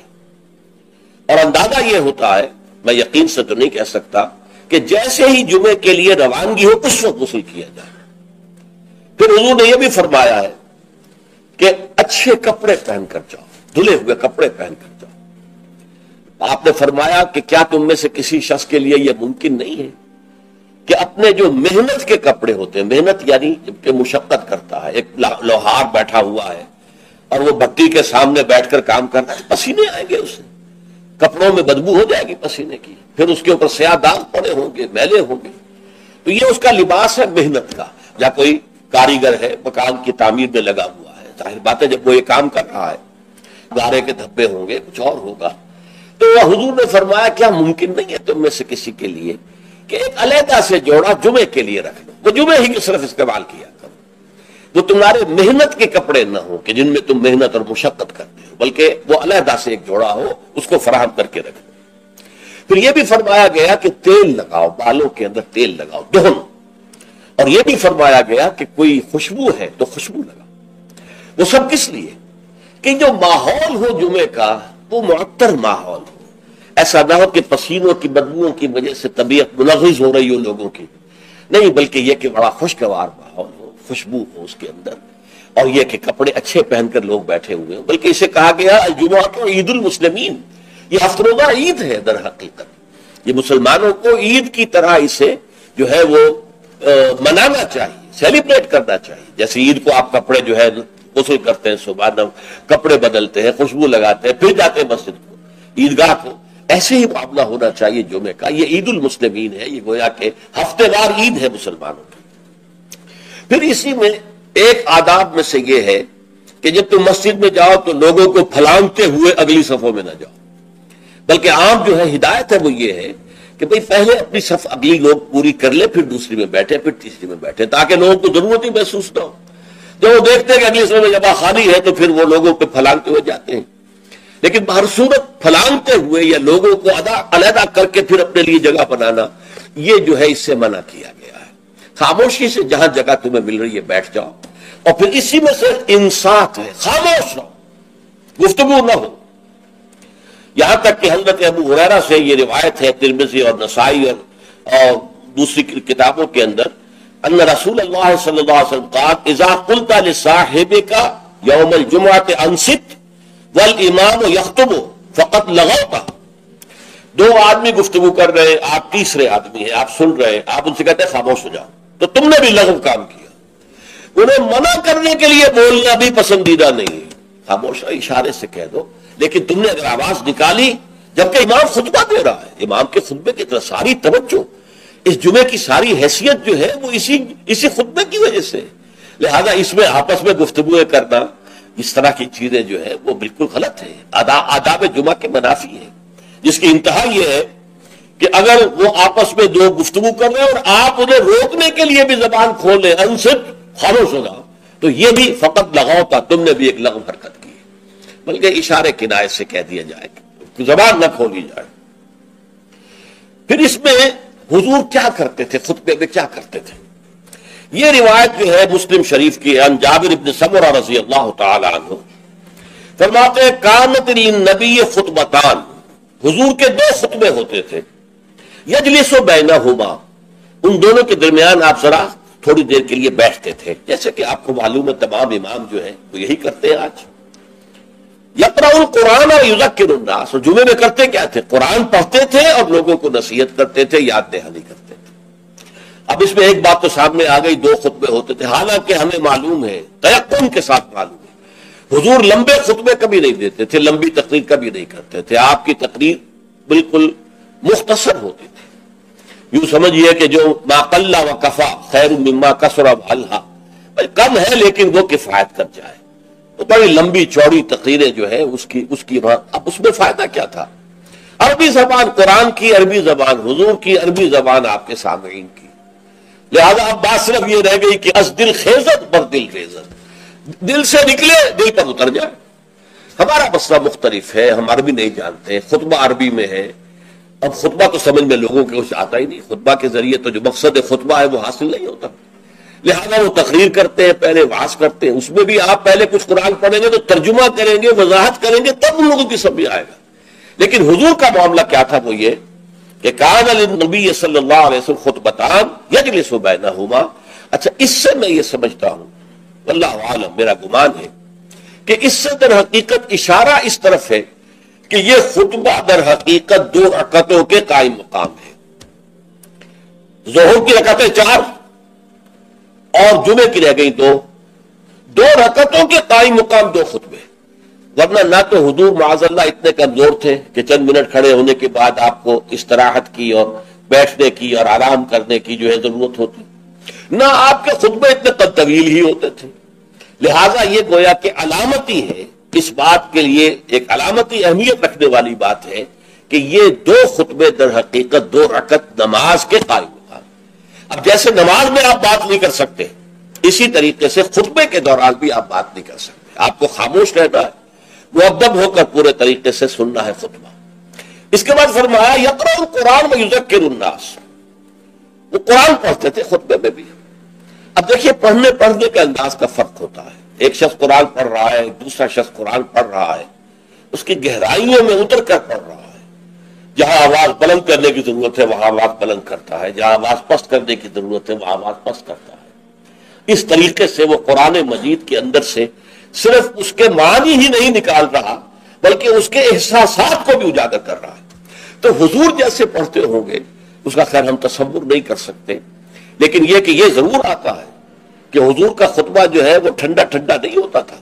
Speaker 1: اور اندازہ یہ ہوتا ہے، میں یقین سے تو نہیں کہہ سکتا، کہ جیسے ہی جمعے کے لیے روانگی ہو اس وقت غسل کیا جائے۔ پھر حضور نے یہ بھی فرمایا ہے کہ اچھے کپڑے پہن کر جاؤ، دھلے ہوئے کپڑے پہن کر جاؤ۔ آپ نے فرمایا کہ کیا تم میں سے کسی شخص کے لیے یہ ممکن نہیں ہے کہ اپنے جو محنت کے کپڑے ہوتے ہیں، محنت یعنی کہ مشقت کرتا ہے، ایک لوہار بیٹھا ہوا ہے اور وہ بھٹی کے سامنے بیٹھ کر کام کرتا ہے، پسینے آئیں گے اسے، کپڑوں میں بدبو ہو جائے گی پسینے کی، پھر اس کے اوپر سیاہ داغ پڑے ہوں گے، میلے ہوں گے، تو یہ اس کا لباس ہے محنت کا۔ یا کوئی کاریگر ہے، مکان کی تعمیر میں لگا ہوا ہے، ظاہر بات ہے جب وہ یہ کام کر رہا ہے گارے کے دھبے ہوں گے، کچھ اور ہوگا، تو حضور نے فرمایا کیا ممکن نہیں ہے تم میں سے کسی کے لیے کہ ایک علیحدہ سے جوڑا جمعے کے لیے رکھ لو، وہ جمعے ہی کی صرف استعمال کیا کرو، وہ تمہارے محنت کے کپڑے نہ ہوں کہ جن میں تم محنت اور مشقت کرتے ہو، بلکہ وہ علیحدہ سے ایک جوڑا ہو، اس کو فراہم کر کے رکھو۔ پھر یہ بھی فرمایا گیا کہ تیل لگاؤ، بالوں کے اندر تیل لگاؤ، دہن، اور یہ بھی فرمایا گیا کہ کوئی خوشبو ہے تو خوشبو لگاؤ۔ وہ سب کس لیے کہ جو ماحول ہو جمعے کا وہ معطر ماحول ہو، ایسا نہ ہو کہ پسینوں کی بدبوؤں کی وجہ سے طبیعت منغص ہو رہی ہو لوگوں کی، نہیں، بلکہ یہ کہ بڑا خوشگوار ماحول ہو، خوشبو ہو اس کے اندر، اور یہ کہ کپڑے اچھے پہن کر لوگ بیٹھے ہوئے ہوں۔ بلکہ اسے کہا گیا الجمعہ تو عید المسلمین، یہ ہفتہ روزہ عید ہے در حقیقت، یہ مسلمانوں کو عید کی طرح اسے جو ہے وہ منانا چاہیے، سیلیبریٹ کرنا چاہیے۔ جیسے عید کو آپ کپڑے جو ہے غسل کرتے ہیں، صبح کپڑے بدلتے ہیں، خوشبو لگاتے ہیں، پھر جاتے ہیں مسجد کو، عیدگاہ کو، ایسے ہی معاملہ ہونا چاہیے جمعے کا۔ یہ عید المسلمین ہے، یہ گویا کہ ہفتے وار عید ہے مسلمانوں کی۔ پھر اسی میں ایک آداب میں سے یہ ہے کہ جب تم مسجد میں جاؤ تو لوگوں کو پھلانگتے ہوئے اگلی صفوں میں نہ جاؤ، بلکہ عام جو ہے ہدایت ہے وہ یہ ہے کہ بھئی پہلے اپنی صف اگلی لوگ پوری کر لے، پھر دوسری میں بیٹھے، پھر تیسری میں بیٹھے، تاکہ لوگوں کو ضرورت ہی محسوس نہ ہو۔ جب وہ دیکھتے ہیں کہ اگلی صف میں جگہ خالی ہے تو پھر وہ لوگوں پہ پھلانگتے ہوئے جاتے ہیں، لیکن بہر صورت پھلانگتے ہوئے یا لوگوں کو علیحدہ کر کے پھر اپنے لیے جگہ بنانا، یہ جو ہے اس سے منع کیا گیا ہے۔ خاموشی سے جہاں جگہ تمہیں مل رہی ہے بیٹھ جاؤ، اور پھر اسی میں سے انصات ہے، خاموش رہو، گفتگو نہ ہو۔ یہاں تک کہ حضرت ابو ہریرہ سے یہ روایت ہے ترمذی اور نسائی اور دوسری کتابوں کے اندر، ان رسول اللہ صلی اللہ علیہ وسلم قال اذا قلت لصاحبك يوم الجمعة انصت والامام يخطب فقد لغوت۔ دو آدمی گفتگو کر رہے، آپ تیسرے آدمی ہیں، آپ سن رہے، آپ ان سے کہتے ہیں خاموش ہو جاؤ، تو تم نے بھی لغو کام کیا۔ انہیں منع کرنے کے لیے بولنا بھی پسندیدہ نہیں ہے، خاموش اشارے سے کہہ دو، لیکن تم نے اگر آواز نکالی جبکہ امام خطبہ دے رہا ہے، امام کے خطبے کی طرح ساری توجہ، اس جمعے کی ساری حیثیت جو ہے وہ اسی خطبے کی وجہ سے، لہذا اس میں آپس میں گفتگو کرنا، اس طرح کی چیزیں جو ہے وہ بالکل غلط ہے، آداب جمعہ کے منافی ہے، جس کی انتہا یہ ہے کہ اگر وہ آپس میں دو گفتگو کر رہے ہیں اور آپ انہیں روکنے کے لیے بھی زبان کھول لیں، انصت، خاموش ہو جاؤ، تو یہ بھی فقط لغو تھا، تم نے بھی ایک لغو حرکت کی، بلکہ اشارے کنایت سے کہہ دیا جائے کہ زبان نہ کھولی جائے۔ پھر اس میں حضور کیا کرتے تھے، خطبے میں کیا کرتے تھے، یہ روایت جو ہے مسلم شریف کی عن جابر بن سمرہ رضی اللہ تعالی عنہ فرماتے ہیں کانت للنبی خطبتان، حضور کے دو خطبے ہوتے تھے، یجلس بینہما، ان دونوں کے درمیان آپ ذرا تھوڑی دیر کے لیے بیٹھتے تھے، جیسے کہ آپ کو معلوم ہے تمام امام جو ہیں وہ یہی کرتے ہیں آج، یقرأ القرآن و یذکر الناس، اور جمعے میں کرتے کیا تھے، قرآن پڑھتے تھے اور لوگوں کو نصیحت کرتے تھے، یاد دہانی کرتے تھے۔ اب اس میں ایک بات تو سامنے آ گئی، دو خطبے ہوتے تھے، حالانکہ ہمیں معلوم ہے، تیقن کے ساتھ معلوم ہے، حضور لمبے خطبے کبھی نہیں دیتے تھے، لمبی تقریر کبھی نہیں کرتے تھے، آپ کی تقریر بالکل مختصر ہوتی تھی، یوں سمجھیے کہ جو ما قل و کفا خیر مما کثر و الہا، کم ہے لیکن وہ کفایت کر جائے. تو بڑی لمبی چوڑی تقریریں جو ہے اس کی اب اس میں فائدہ کیا تھا؟ عربی زبان قرآن کی، عربی زبان حضور کی، عربی زبان آپ کے سامعین کی. لہذا اب بات صرف یہ رہ گئی کہ از دل خیزت بر دل ریزت، دل سے نکلے دل پر اتر جائے. ہمارا مسئلہ مختلف ہے، ہم عربی نہیں جانتے، خطبہ عربی میں ہے. اب خطبہ تو سمجھ میں لوگوں کے کچھ آتا ہی نہیں، خطبہ کے ذریعے تو جو مقصد خطبہ ہے وہ حاصل نہیں ہوتا. لہذا وہ تقریر کرتے ہیں، پہلے وعظ کرتے ہیں، اس میں بھی آپ پہلے کچھ قرآن پڑھیں گے تو ترجمہ کریں گے، وضاحت کریں گے، تب ان لوگوں کی سمجھ آئے گا. لیکن حضور کا معاملہ کیا تھا؟ وہ یہ کہ کان للنبی صلی اللہ علیہ وسلم خطبتان یجلس بینہما. اچھا، اس سے میں یہ سمجھتا ہوں، واللہ عالم، میرا گمان ہے کہ اس سے در حقیقت اشارہ اس طرف ہے کہ یہ خطبہ در حقیقت 2 رکعتوں کے قائم مقام ہے. ظہر کی رکعتیں 4 اور جمعے کی رہ گئی 2 رکعتوں کے قائم مقام 2 خطبے. ورنہ نہ تو حضور معاذ اللہ اتنے کمزور تھے کہ چند منٹ کھڑے ہونے کے بعد آپ کو استراحت کی اور بیٹھنے کی اور آرام کرنے کی جو ہے ضرورت ہوتی، نہ آپ کے خطبے اتنے طویل ہی ہوتے تھے. لہذا یہ گویا کہ علامتی ہے، اس بات کے لیے ایک علامتی اہمیت رکھنے والی بات ہے کہ یہ 2 خطبے در حقیقت 2 رکعت نماز کے قائم مقام. اب جیسے نماز میں آپ بات نہیں کر سکتے، اسی طریقے سے خطبے کے دوران بھی آپ بات نہیں کر سکتے. آپ کو خاموش رہنا ہے، مؤدب ہو کر پورے طریقے سے سننا ہے خطبہ. اس کے بعد فرمایا یقرأ القرآن ویذکر الناس. وہ قرآن پڑھتے تھے خطبے میں بھی. اب دیکھیے پڑھنے کے انداز کا فرق ہوتا ہے. ایک شخص قرآن پڑھ رہا ہے، دوسرا شخص قرآن پڑھ رہا ہے، اس کی گہرائیوں میں اتر کر پڑھ رہا ہے. جہاں آواز بلند کرنے کی ضرورت ہے وہاں آواز بلند کرتا ہے، جہاں آواز پست کرنے کی ضرورت ہے وہاں آواز پست کرتا ہے. اس طریقے سے وہ قرآن مجید کے اندر سے صرف اس کے معنی ہی نہیں نکال رہا بلکہ اس کے احساسات کو بھی اجاگر کر رہا ہے. تو حضور جیسے پڑھتے ہوں گے اس کا خیر ہم تصور نہیں کر سکتے، لیکن یہ کہ یہ ضرور آتا ہے کہ حضور کا خطبہ جو ہے وہ ٹھنڈا نہیں ہوتا تھا،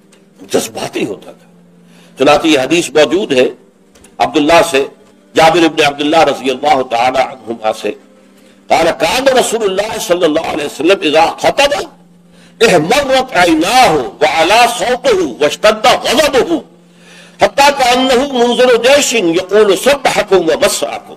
Speaker 1: جذباتی ہوتا تھا. چنانچہ یہ حدیث موجود ہے عبداللہ سے، جابر ابن عبداللہ رضی اللہ تعالی عنہما سے، قال کان رسول اللہ صلی اللہ علیہ وسلم اذا خطب احمرت عیناہ وعلا صوتہ واشتد غضبہ حتی کأنہ منذر جیش یقول سبحکم ومسعکم.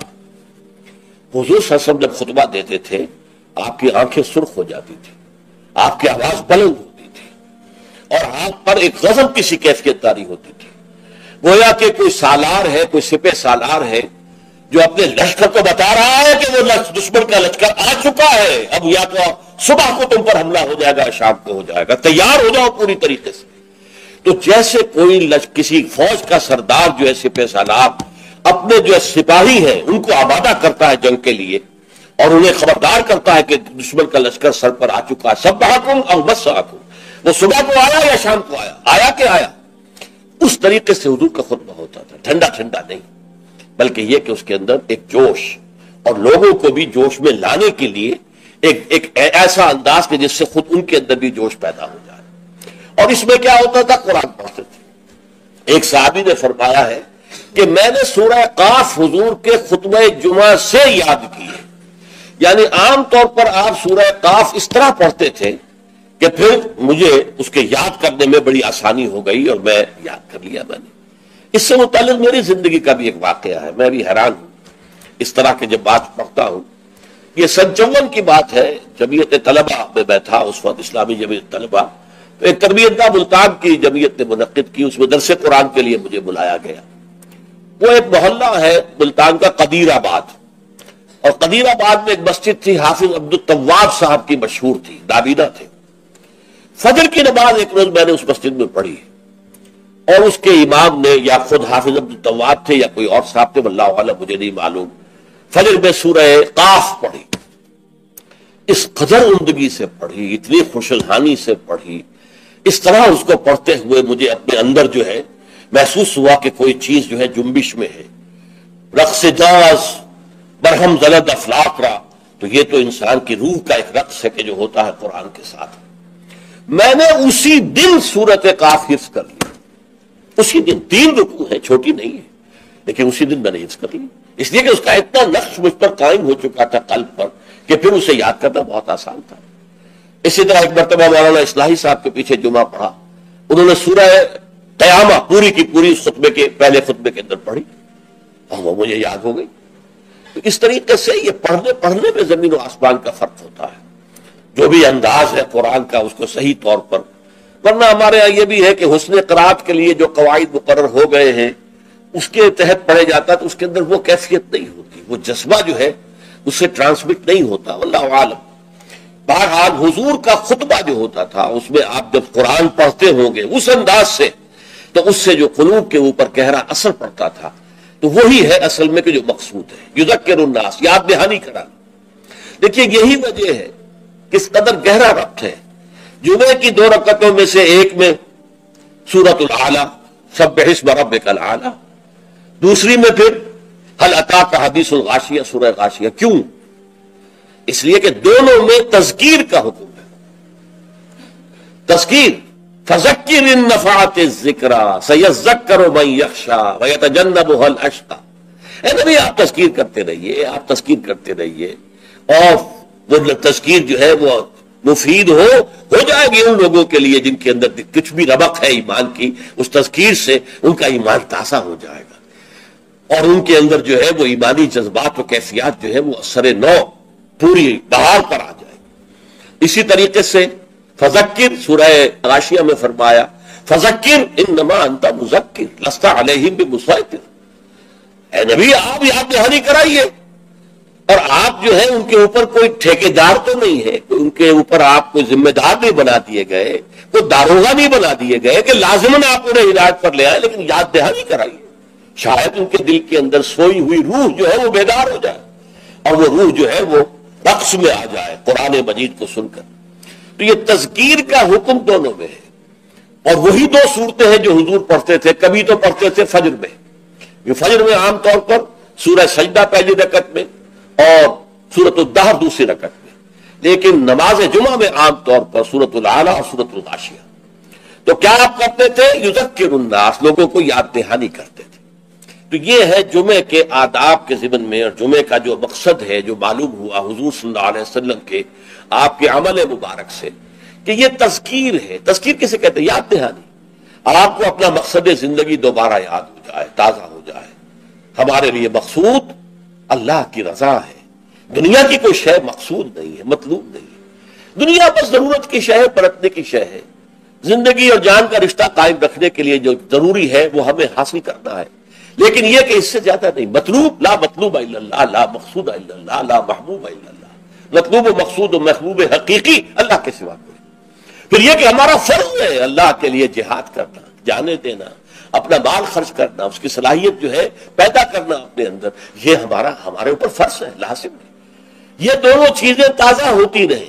Speaker 1: حضور صلی اللہ علیہ وسلم جب خطبہ دیتے تھے آپ کی آنکھیں سرخ ہو جاتی تھی، آپ کی آواز بلند ہوتی تھی اور آپ پر ایک غضب کی سی کیفیت طاری ہوتی تھی، گویا کہ کوئی سالار ہے، کوئی سپہ سالار ہے جو اپنے لشکر کو بتا رہا ہے کہ وہ دشمن کا لشکر آ چکا ہے، اب یا تو صبح کو تم پر حملہ ہو جائے گا، شام کو ہو جائے گا، تیار ہو جاؤ پوری طریقے سے. تو جیسے کوئی کسی فوج کا سردار جو ہے سپہ سالار اپنے جو سپاہی ہیں ان کو آمادہ کرتا ہے جنگ کے لیے اور انہیں خبردار کرتا ہے کہ دشمن کا لشکر سر پر آ چکا ہے، سبحکم او مسعکم، وہ صبح کو آیا یا شام کو آیا کہ آیا. اس طریقے سے حضور کا خطبہ ہوتا تھا، ٹھنڈا نہیں بلکہ یہ کہ اس کے اندر ایک جوش اور لوگوں کو بھی جوش میں لانے کے لیے ایک ایسا انداز کہ جس سے خود ان کے اندر بھی جوش پیدا ہو جائے. اور اس میں کیا ہوتا تھا؟ قرآن پڑھتے تھے. ایک صحابی نے فرمایا ہے کہ میں نے سورہ قاف حضور کے خطبہ جمعہ سے یاد کی ہے. یعنی عام طور پر آپ سورہ قاف اس طرح پڑھتے تھے کہ پھر مجھے اس کے یاد کرنے میں بڑی آسانی ہو گئی اور میں یاد کر لیا میں نے. اس سے متعلق میری زندگی کا بھی ایک واقعہ ہے، میں بھی حیران ہوں اس طرح کے جب بات پڑھتا ہوں. یہ سن 54 کی بات ہے، جمعیت طلبہ میں میں تھا اس وقت، اسلامی جمعیت طلبہ. ایک تربیت گاہ ملتان کی جمعیت نے منعقد کی، اس میں درس قرآن کے لیے مجھے بلایا گیا. وہ ایک محلہ ہے ملتان کا قدیر آباد، اور قدیر آباد میں ایک مسجد تھی حافظ عبدالتواب صاحب کی، مشہور تھی، نابینا تھے. فجر کی نماز ایک روز میں نے اس مسجد میں پڑھی اور اس کے امام نے یا خود حافظ عبدالتواب تھے یا کوئی اور صاحب تھے، واللہ اعلم، مجھے نہیں معلوم، فجر میں سورہ قاف پڑھی. اس قدر عمدگی سے پڑھی، اتنی خوشالحانی سے پڑھی، اس طرح اس کو پڑھتے ہوئے مجھے اپنے اندر جو ہے محسوس ہوا کہ کوئی چیز جو ہے جنبش میں ہے. رقص جاز برہم زلد افلاق را، تو یہ تو انسان کی روح کا ایک رقص ہے کہ جو ہوتا ہے قرآن کے ساتھ. میں نے اسی دن سورت قاف حفظ کر لی، اسی دن. 3 رکوع ہے، چھوٹی نہیں ہے، لیکن اسی دن میں نے حفظ کر لی، اس لیے کہ اس کا اتنا نقش مجھ پر قائم ہو چکا تھا قلب پر کہ پھر اسے یاد کرنا بہت آسان تھا. اسی طرح ایک مرتبہ مولانا اصلاحی صاحب کے پیچھے جمعہ پڑھا، انہوں نے سورہ قیامہ پوری کی پوری اس خطبے کے پہلے خطبے کے اندر پڑھی اور وہ مجھے یاد ہو گئی. تو اس طریقے سے یہ پڑھنے میں زمین و آسمان کا فرق ہوتا ہے. جو بھی انداز ہے قرآن کا اس کو صحیح طور پر، ورنہ ہمارے یہاں یہ بھی ہے کہ حسن قرات کے لیے جو قواعد مقرر ہو گئے ہیں اس کے تحت پڑھے جاتا تو اس کے اندر وہ کیفیت نہیں ہوتی، وہ جذبہ جو ہے اس سے ٹرانسمٹ نہیں ہوتا. واللہ عالم. بہرحال حضور کا خطبہ جو ہوتا تھا اس میں آپ جب قرآن پڑھتے ہوں گے اس انداز سے تو اس سے جو قلوب کے اوپر گہرا اثر پڑتا تھا تو وہی ہے اصل میں کہ جو مقصود ہے، یذکر الناس، یاد دہانی کرانا. دیکھیے یہی وجہ ہے کس قدر گہرا ربط ہے. جمعے کی 2 رکعتوں میں سے ایک میں سورۃ الاعلی سبح اسم ربک الاعلی، دوسری میں پھر هل اتاک حدیث الغاشیہ سورہ غاشیہ. کیوں؟ اس لیے کہ دونوں میں تذکیر کا حکم ہے. تذکیر، فذکر ان نفعت الذکریٰ سیذکر من یخشی ویتجنبها الاشقی. اے نبی آپ تذکیر کرتے رہیے، آپ تذکیر کرتے رہیے، اور وہ تذکیر جو ہے وہ مفید ہو جائے گی ان لوگوں کے لیے جن کے اندر کچھ بھی ربق ہے ایمان کی. اس تذکیر سے ان کا ایمان تازہ ہو جائے گا اور ان کے اندر جو ہے وہ ایمانی جذبات و کیفیات جو ہے وہ اثر نو پوری بہار پر آ جائے گی. اسی طریقے سے فذکر سورہ غاشیہ میں فرمایا فذکر انما انت مذکر لست علیہم بمسیطر. اے نبی آپ یاد دہانی کرائیے، اور آپ جو ہے ان کے اوپر کوئی ٹھیکیدار تو نہیں ہے، ان کے اوپر آپ کوئی ذمہ دار نہیں بنا دیے گئے، کوئی داروغہ نہیں بنا دیے گئے کہ لازماً آپ انہیں ہدایت پر لے آئے، لیکن یاد دہانی کرائیے. شاید ان کے دل کے اندر سوئی ہوئی روح جو ہے وہ بیدار ہو جائے اور وہ روح جو ہے وہ رقص میں آ جائے قرآن مجید کو سن کر. تو یہ تذکیر کا حکم دونوں میں ہے. اور وہی 2 صورتیں ہیں جو حضور پڑھتے تھے. کبھی تو پڑھتے تھے فجر میں، یہ فجر میں عام طور پر سورہ سجدہ پہلی رکعت میں اور سورۃ الدہر دوسری رکعت میں، لیکن نماز جمعہ میں عام طور پر سورۃ الاعلی اور سورۃ الغاشیہ. تو کیا آپ کرتے تھے؟ یذکر الناس، لوگوں کو یاد دہانی کرتے تھے. تو یہ ہے جمعے کے آداب کے ضمن میں، اور جمعے کا جو مقصد ہے جو معلوم ہوا حضور صلی اللہ علیہ وسلم کے آپ کے عمل مبارک سے کہ یہ تذکیر ہے. تذکیر کسے کہتے ہیں؟ یاد دہانی. آپ کو اپنا مقصد زندگی دوبارہ یاد ہو جائے، تازہ ہو جائے. ہمارے لیے مقصود اللہ کی رضا ہے، دنیا کی کوئی شے مقصود نہیں ہے، مطلوب نہیں ہے. دنیا بس ضرورت کی شے ہے، پرکھنے کی شے ہے. زندگی اور جان کا رشتہ قائم رکھنے کے لیے جو ضروری ہے وہ ہمیں حاصل کرنا ہے، لیکن یہ کہ اس سے زیادہ نہیں. مطلوب لا مطلوب الا اللہ، لا مقصود الا اللہ، لا محبوب الا اللہ. مطلوب و مقصود و محبوب حقیقی اللہ کے سوا کوئی. پھر یہ کہ ہمارا فرض ہے اللہ کے لیے جہاد کرنا، جانے دینا، اپنا مال خرچ کرنا، اس کی صلاحیت جو ہے پیدا کرنا اپنے اندر، یہ ہمارے اوپر فرض ہے، لازم ہے. یہ دونوں چیزیں تازہ ہوتی رہیں.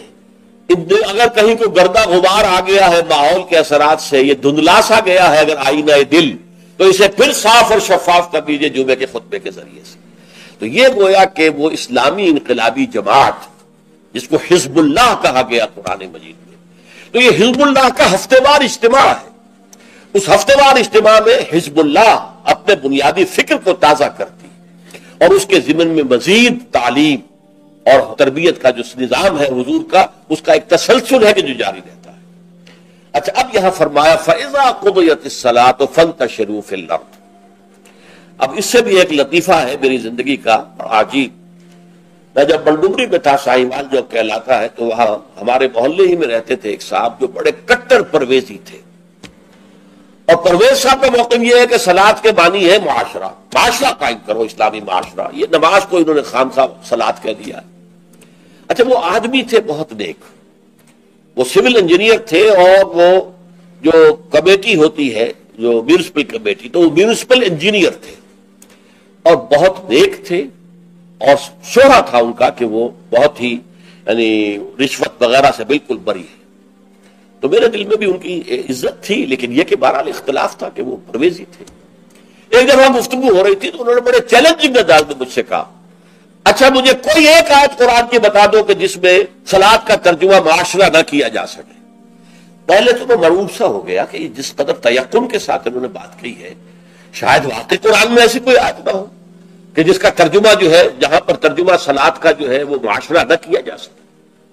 Speaker 1: اگر کہیں کوئی گردہ غبار آ گیا ہے ماحول کے اثرات سے، یہ دھندلا سا گیا ہے اگر آئینہ دل، تو اسے پھر صاف اور شفاف کر دیجئے جمعے کے خطبے کے ذریعے سے. تو یہ گویا کہ وہ اسلامی انقلابی جماعت جس کو حزب اللہ کہا گیا قرآن مجید میں، تو یہ حزب اللہ کا ہفتے وار اجتماع ہے. اس ہفتے وار اجتماع میں حزب اللہ اپنے بنیادی فکر کو تازہ کرتی اور اس کے ضمن میں مزید تعلیم اور تربیت کا جو نظام ہے حضور کا، اس کا ایک تسلسل ہے کہ جو جاری رہتا ہے. اچھا اب یہاں فرمایا فَإِذَا قُضِيَتِ الصَّلَاةُ فَانتَشِرُوا فِي الْأَرْضِ. اب اس سے بھی ایک لطیفہ ہے میری زندگی کا عجیب. میں جب بلڈوگری میں تھا، شاہیوال جو کہلاتا ہے، تو وہاں ہمارے محلے ہی میں رہتے تھے ایک صاحب جو بڑے کٹر پرویزی تھے. اور پرویز صاحب کا موقف یہ ہے کہ صلاۃ کے معنی ہے معاشرہ قائم کرو، اسلامی معاشرہ. یہ نماز کو انہوں نے خامخواہ صلاۃ کہہ دیا. اچھا وہ آدمی تھے بہت نیک، وہ سول انجینئر تھے، اور وہ جو کمیٹی ہوتی ہے جو میونسپل کمیٹی، تو وہ میونسپل انجینئر تھے اور بہت نیک تھے. اور شہرہ تھا ان کا کہ وہ بہت ہی یعنی رشوت وغیرہ سے بالکل بری ہے. تو میرے دل میں بھی ان کی عزت تھی، لیکن یہ کہ بہرحال اختلاف تھا کہ وہ پرویزی تھے. ایک دفعہ گفتگو ہو رہی تھی تو انہوں نے بڑے چیلنجنگ انداز میں مجھ سے کہا، اچھا مجھے کوئی ایک آیت قرآن کی بتا دو کہ جس میں صلاۃ کا ترجمہ معاشرہ نہ کیا جا سکے. پہلے تو میں مرعوب سا ہو گیا کہ جس قدر تیقن کے ساتھ انہوں نے بات کی ہے، شاید واقعی قرآن میں ایسی کوئی آیت نہ ہو کہ جس کا ترجمہ جو ہے، جہاں پر ترجمہ صلاۃ کا جو ہے وہ معاشرہ نہ کیا جا سکے.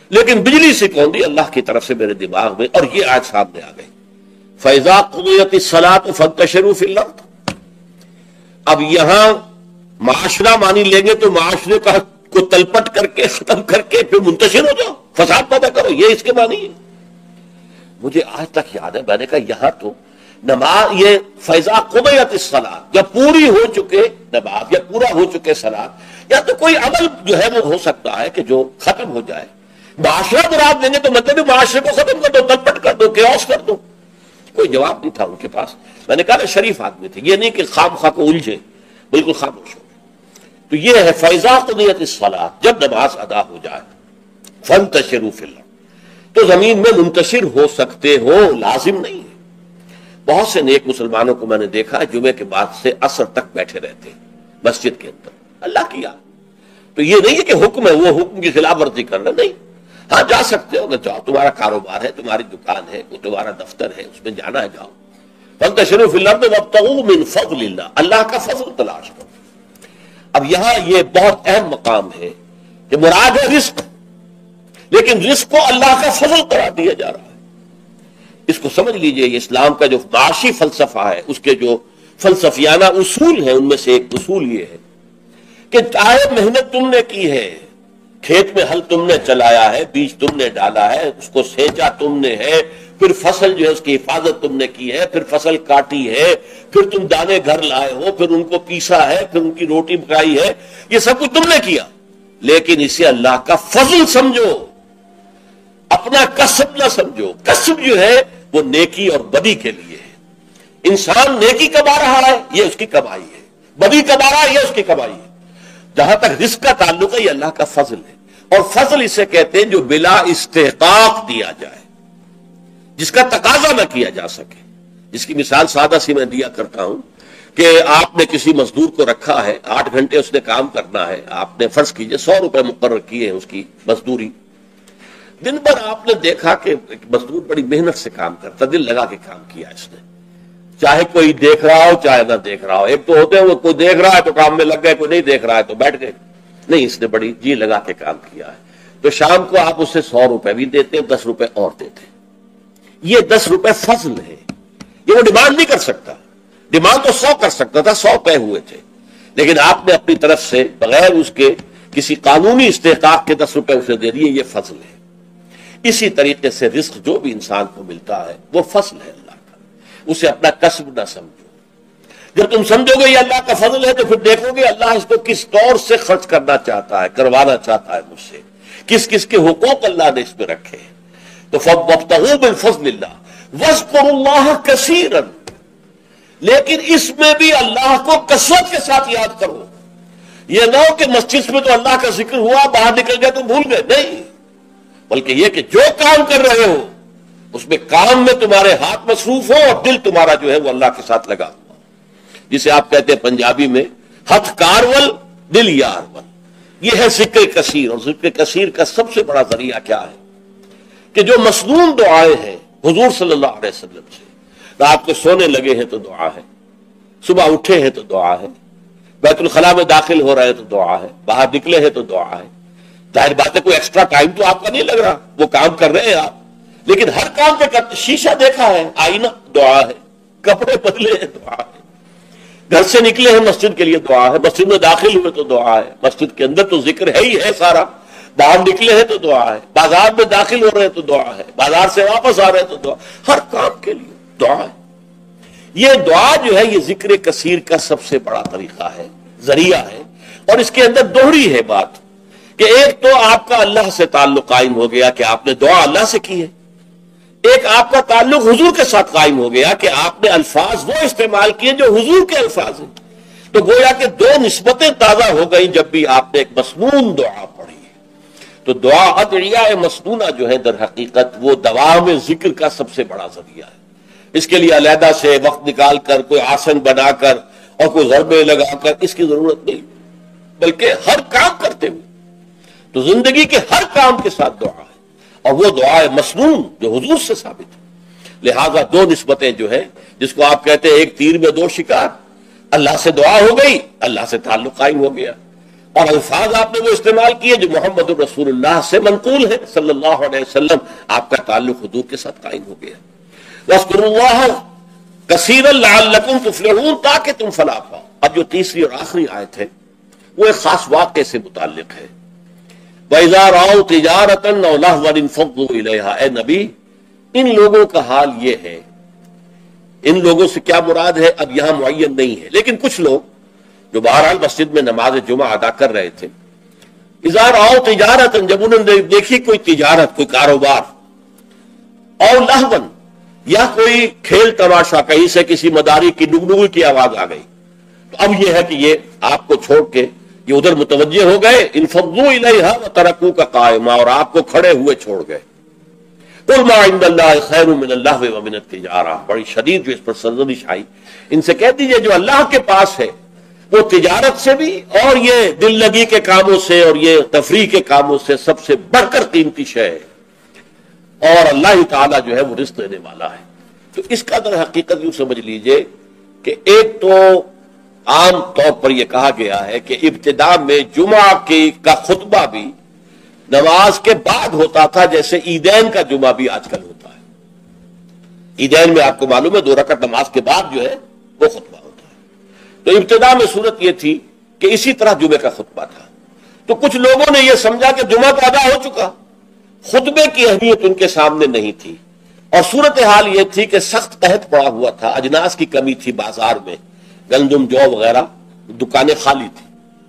Speaker 1: لیکن بجلی سے کون دی اللہ کی طرف سے میرے دماغ میں، اور یہ آج سامنے آ گئی، فَإِذَا قُضِيَتِ الصَّلَاةُ فَانتَشِرُوا فِي الْأَرْضِ۔ اب یہاں معاشرہ مانی لیں گے تو معاشرے کو تلپٹ کر کے ختم کر کے پھر منتشر ہو جاؤ، فساد پیدا کرو، یہ اس کے معنی ہے۔ مجھے آج تک یاد ہے، میں نے کہا یہاں تو نماز، یہ فَإِذَا قُضِيَتِ الصَّلَاةُ، جب پوری ہو چکے نماز یا پورا ہو چکے صلاۃ، یا تو کوئی عمل جو ہے وہ ہو سکتا ہے کہ جو ختم ہو جائے۔ معاشرہ مراد لیں گے تو مطلب معاشرے کو ختم کر دو، تلپٹ کر دو، کیوس کر دو۔ کوئی جواب نہیں تھا ان کے پاس۔ میں نے کہا نا شریف آدمی تھے، یہ نہیں کہ خام خواہ کو الجھے، بالکل خاموش ہو گئے۔ تو یہ ہے فَإِذَا قُضِيَتِ الصَّلَاةُ، جب نماز ادا ہو جائے، فَانتَشِرُوا فِي الْأَرْضِ، تو زمین میں منتشر ہو سکتے ہو، لازم نہیں ہے۔ بہت سے نیک مسلمانوں کو میں نے دیکھا جمعے کے بعد سے عصر تک بیٹھے رہتے مسجد کے اندر، اللہ کیا تو یہ نہیں ہے کہ حکم ہے، وہ حکم کی خلاف ورزی کرنا نہیں۔ ہاں جا سکتے ہو، جاؤ، تمہارا کاروبار ہے، تمہاری دکان ہے، تمہارا دفتر ہے، اس میں جانا ہے جاؤ۔ فانتشروا فی الارض وابتغوا من فضل اللہ، اللہ کا فضل تلاش کرو۔ اب یہاں یہ بہت اہم مقام ہے کہ مراد ہے رزق، لیکن رزق کو اللہ کا فضل قرار دیا جا رہا ہے۔ اس کو سمجھ لیجئے، یہ اسلام کا جو معاشی فلسفہ ہے، اس کے جو فلسفیانہ اصول ہیں، ان میں سے ایک اصول یہ ہے کہ چاہے محنت تم نے کی ہے، کھیت میں ہل تم نے چلایا ہے، بیج تم نے ڈالا ہے، اس کو سینچا تم نے ہے، پھر فصل جو ہے اس کی حفاظت تم نے کی ہے، پھر فصل کاٹی ہے، پھر تم دانے گھر لائے ہو، پھر ان کو پیسا ہے، پھر ان کی روٹی پکائی ہے، یہ سب کچھ تم نے کیا، لیکن اسے اللہ کا فضل سمجھو، اپنا کسب نہ سمجھو۔ کسب جو ہے وہ نیکی اور بدی کے لیے ہے۔ انسان نیکی کما رہا ہے، یہ اس کی کمائی ہے، بدی کما رہا ہے، یہ اس کی کمائی ہے۔ جہاں تک رزق کا تعلق ہے، یہ اللہ کا فضل ہے، اور فضل اسے کہتے ہیں جو بلا استحقاق دیا جائے، جس کا تقاضا نہ کیا جا سکے۔ جس کی مثال سادہ سی میں دیا کرتا ہوں کہ آپ نے کسی مزدور کو رکھا ہے، 8 گھنٹے اس نے کام کرنا ہے، آپ نے فرض کیجئے 100 روپے مقرر کیے ہیں اس کی مزدوری۔ دن بھر آپ نے دیکھا کہ مزدور بڑی محنت سے کام کرتا، دل لگا کے کام کیا اس نے، چاہے کوئی دیکھ رہا ہو چاہے نہ دیکھ رہا ہو۔ ایک تو ہوتے ہیں وہ کوئی دیکھ رہا ہے تو کام میں لگ گئے، کوئی نہیں دیکھ رہا ہے تو بیٹھ گئے، نہیں، اس نے بڑی جی لگا کے کام کیا ہے۔ تو شام کو آپ اسے 100 روپے بھی دیتے ہیں، 10 روپے اور دیتے ہیں۔ یہ 10 روپے فضل ہے، یہ وہ ڈیمانڈ نہیں کر سکتا، ڈیمانڈ تو 100 کر سکتا تھا، 100 پے ہوئے تھے، لیکن آپ نے اپنی طرف سے بغیر اس کے کسی قانونی استحقاق کے 10 روپے اسے دے دیے، یہ فضل ہے۔ اسی طریقے سے رزق جو بھی انسان کو ملتا ہے وہ فضل ہے اللہ کا، اسے اپنا کسب نہ سمجھو۔ جب تم سمجھو گے یہ اللہ کا فضل ہے تو پھر دیکھو گے اللہ اس کو کس طور سے خرچ کرنا چاہتا ہے، کروانا چاہتا ہے مجھ سے، کس کس کے حقوق اللہ نے اس میں رکھے ہیں۔ تو فَابْتَغُوا مِن فَضْلِ اللَّهِ وَاذْكُرُوا اللَّهَ كَثِيرًا، لیکن اس میں بھی اللہ کو کثرت کے ساتھ یاد کرو۔ یہ نہ ہو کہ مسجد میں تو اللہ کا ذکر ہوا، باہر نکل گئے تو بھول گئے، نہیں، بلکہ یہ کہ جو کام کر رہے ہو اس میں کام میں تمہارے ہاتھ مصروف ہو اور دل تمہارا جو ہے وہ اللہ کے ساتھ لگا ہوا، جسے آپ کہتے ہیں پنجابی میں ہتھ کارول دل یار ول۔ یہ ہے ذکر کثیر، اور ذکر کثیر کا سب سے بڑا ذریعہ کیا ہے کہ جو مسنون دعائیں ہیں حضور صلی اللہ علیہ وسلم سے، رات کو سونے لگے ہیں تو دعا ہے، صبح اٹھے ہیں تو دعا ہے، بیت الخلاء میں داخل ہو رہے ہیں تو دعا ہے، باہر نکلے ہیں تو دعا ہے۔ ظاہر بات ہے کوئی ایکسٹرا ٹائم تو آپ کا نہیں لگ رہا، وہ کام کر رہے ہیں آپ، لیکن ہر کام پہ شیشہ دیکھا ہے، آئینہ دعا ہے، کپڑے بدلے ہیں دعا ہے، گھر سے نکلے ہیں مسجد کے لیے دعا ہے، مسجد میں داخل ہوئے تو دعا ہے، مسجد کے اندر تو ذکر ہے ہی ہے سارا، باہر نکلے ہیں تو دعا ہے، بازار میں داخل ہو رہے ہیں تو دعا ہے، بازار سے واپس آ رہے ہیں تو دعا، ہر کام کے لیے دعا ہے۔ یہ دعا جو ہے یہ ذکر کثیر کا سب سے بڑا طریقہ ہے، ذریعہ ہے، اور اس کے اندر دوہری ہے بات کہ ایک تو آپ کا اللہ سے تعلق قائم ہو گیا کہ آپ نے دعا اللہ سے کی ہے، ایک آپ کا تعلق حضور کے ساتھ قائم ہو گیا کہ آپ نے الفاظ وہ استعمال کیے جو حضور کے الفاظ ہیں، تو گویا کہ دو نسبتیں تازہ ہو گئیں جب بھی آپ نے ایک مسنون دعا پڑھی ہے۔ تو دعا ادعیاء مسنونہ جو ہے در حقیقت وہ دوام ذکر کا سب سے بڑا ذریعہ ہے۔ اس کے لیے علیحدہ سے وقت نکال کر کوئی آسن بنا کر اور کوئی ضربے لگا کر اس کی ضرورت نہیں، بلکہ ہر کام کرتے ہوئے تو زندگی کے ہر کام کے ساتھ دعا ہے، اور وہ دعا ہے مسنون جو حضور سے ثابت ہے۔ لہذا دو نسبتیں جو ہے جس کو آپ کہتے ہیں ایک تیر میں دو شکار، اللہ سے دعا ہو گئی، اللہ سے تعلق قائم ہو گیا، اور الفاظ آپ نے وہ استعمال کیے جو محمد الرسول اللہ سے منقول ہے صلی اللہ علیہ وسلم. آپ کا تعلق حضور کے ساتھ قائم ہو گیا. وَاذْكُرُوا اللَّهَ كَثِيرًا لَعَلَّكُمْ تُفْلِحُونَ تاکہ تم فلاح پاؤ. اب جو تیسری اور آخری آیت ہے وہ ایک خاص واقعے سے متعلق ہے. وَإِذَا رَأَوْا تِجَارَةً أَوْ لَهْوًا انفَضُّوا إِلَيْهَا. اے نبی ان لوگوں کا حال یہ ہے. ان لوگوں سے کیا مراد ہے اب یہاں معین نہیں ہے، لیکن کچھ لوگ جو بہرحال مسجد میں نماز جمعہ ادا کر رہے تھے، اذا رأوا تجارتاً جب انہوں نے دیکھی کوئی تجارت، کوئی کاروبار، او لہون یا کوئی کھیل تماشا، کہیں سے کسی مداری کی ڈگڈگی کی آواز آ گئی، تو اب یہ ہے کہ یہ آپ کو چھوڑ کے یہ ادھر متوجہ ہو گئے. انفضوا الیہا وترکوک قائما، اور آپ کو کھڑے ہوئے چھوڑ گئے. قل ما عند اللہ خیر من اللہو ومن التجارہ. بڑی شدید جو اس پر سرزنش آئی. ان سے کہہ دیجئے جو اللہ کے پاس ہے وہ تجارت سے بھی اور یہ دل لگی کے کاموں سے اور یہ تفریح کے کاموں سے سب سے بڑھ کر قیمتی شے ہے، اور اللہ تعالیٰ جو ہے وہ رزق دینے والا ہے. تو اس کا در حقیقت یوں سمجھ لیجئے کہ ایک تو عام طور پر یہ کہا گیا ہے کہ ابتدا میں جمعہ کا خطبہ بھی نماز کے بعد ہوتا تھا، جیسے عیدین کا جمعہ بھی آج کل ہوتا ہے. عیدین میں آپ کو معلوم ہے 2 رکعت نماز کے بعد جو ہے وہ خطبہ ہوتا ہے. تو ابتدا میں صورت یہ تھی کہ اسی طرح جمعے کا خطبہ تھا. تو کچھ لوگوں نے یہ سمجھا کہ جمعہ تو ادا ہو چکا، خطبے کی اہمیت ان کے سامنے نہیں تھی. اور صورتحال یہ تھی کہ سخت قحط پڑا ہوا تھا، اجناس کی کمی تھی بازار میں، گندم جو وغیرہ، دکانیں خالی تھی.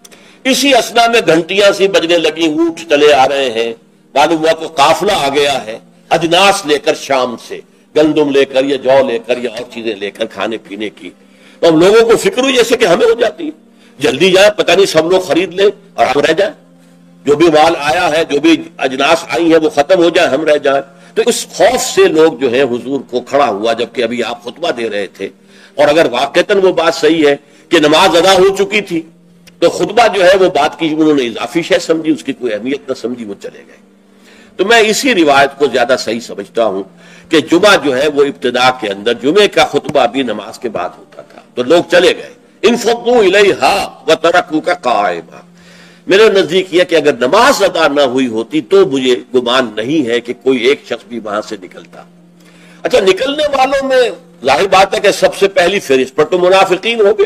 Speaker 1: اسی اسنا میں گھنٹیاں سی بجنے لگی، اونٹ چلے آ رہے ہیں، معلوم ہوا کہ قافلہ آ گیا ہے اجناس لے کر شام سے، گندم لے کر یا جو لے کر یا اور چیزیں لے کر کھانے پینے کی. تو ہم لوگوں کو فکر ہوئی جیسے کہ ہمیں ہو جاتی ہے، جلدی جائیں، پتہ نہیں سب لوگ خرید لیں اور ہم رہ جائیں، جو بھی مال آیا ہے، جو بھی اجناس آئی ہیں وہ ختم ہو جائے، ہم رہ جائیں. تو اس خوف سے لوگ جو ہے حضور کو کھڑا ہوا جبکہ ابھی آپ خطبہ دے رہے تھے. اور اگر واقعتاً وہ بات صحیح ہے کہ نماز ادا ہو چکی تھی تو خطبہ جو ہے وہ بات کی انہوں نے اضافی شے سمجھی، اس کی کوئی اہمیت نہ سمجھی، وہ چلے گئے. تو میں اسی روایت کو زیادہ صحیح سمجھتا ہوں کہ جمعہ جو ہے وہ ابتدا کے اندر جمعے کا خطبہ بھی نماز کے بعد ہوتا تھا. تو لوگ چلے گئے. انفضوا الیہا وترکوک قائما. میرے نزدیک یہ کہ اگر نماز ادا نہ ہوئی ہوتی تو مجھے گمان نہیں ہے کہ کوئی ایک شخص بھی وہاں سے نکلتا. اچھا، نکلنے والوں میں ظاہر بات ہے کہ سب سے پہلی فہرست پر تو منافقین ہوں گے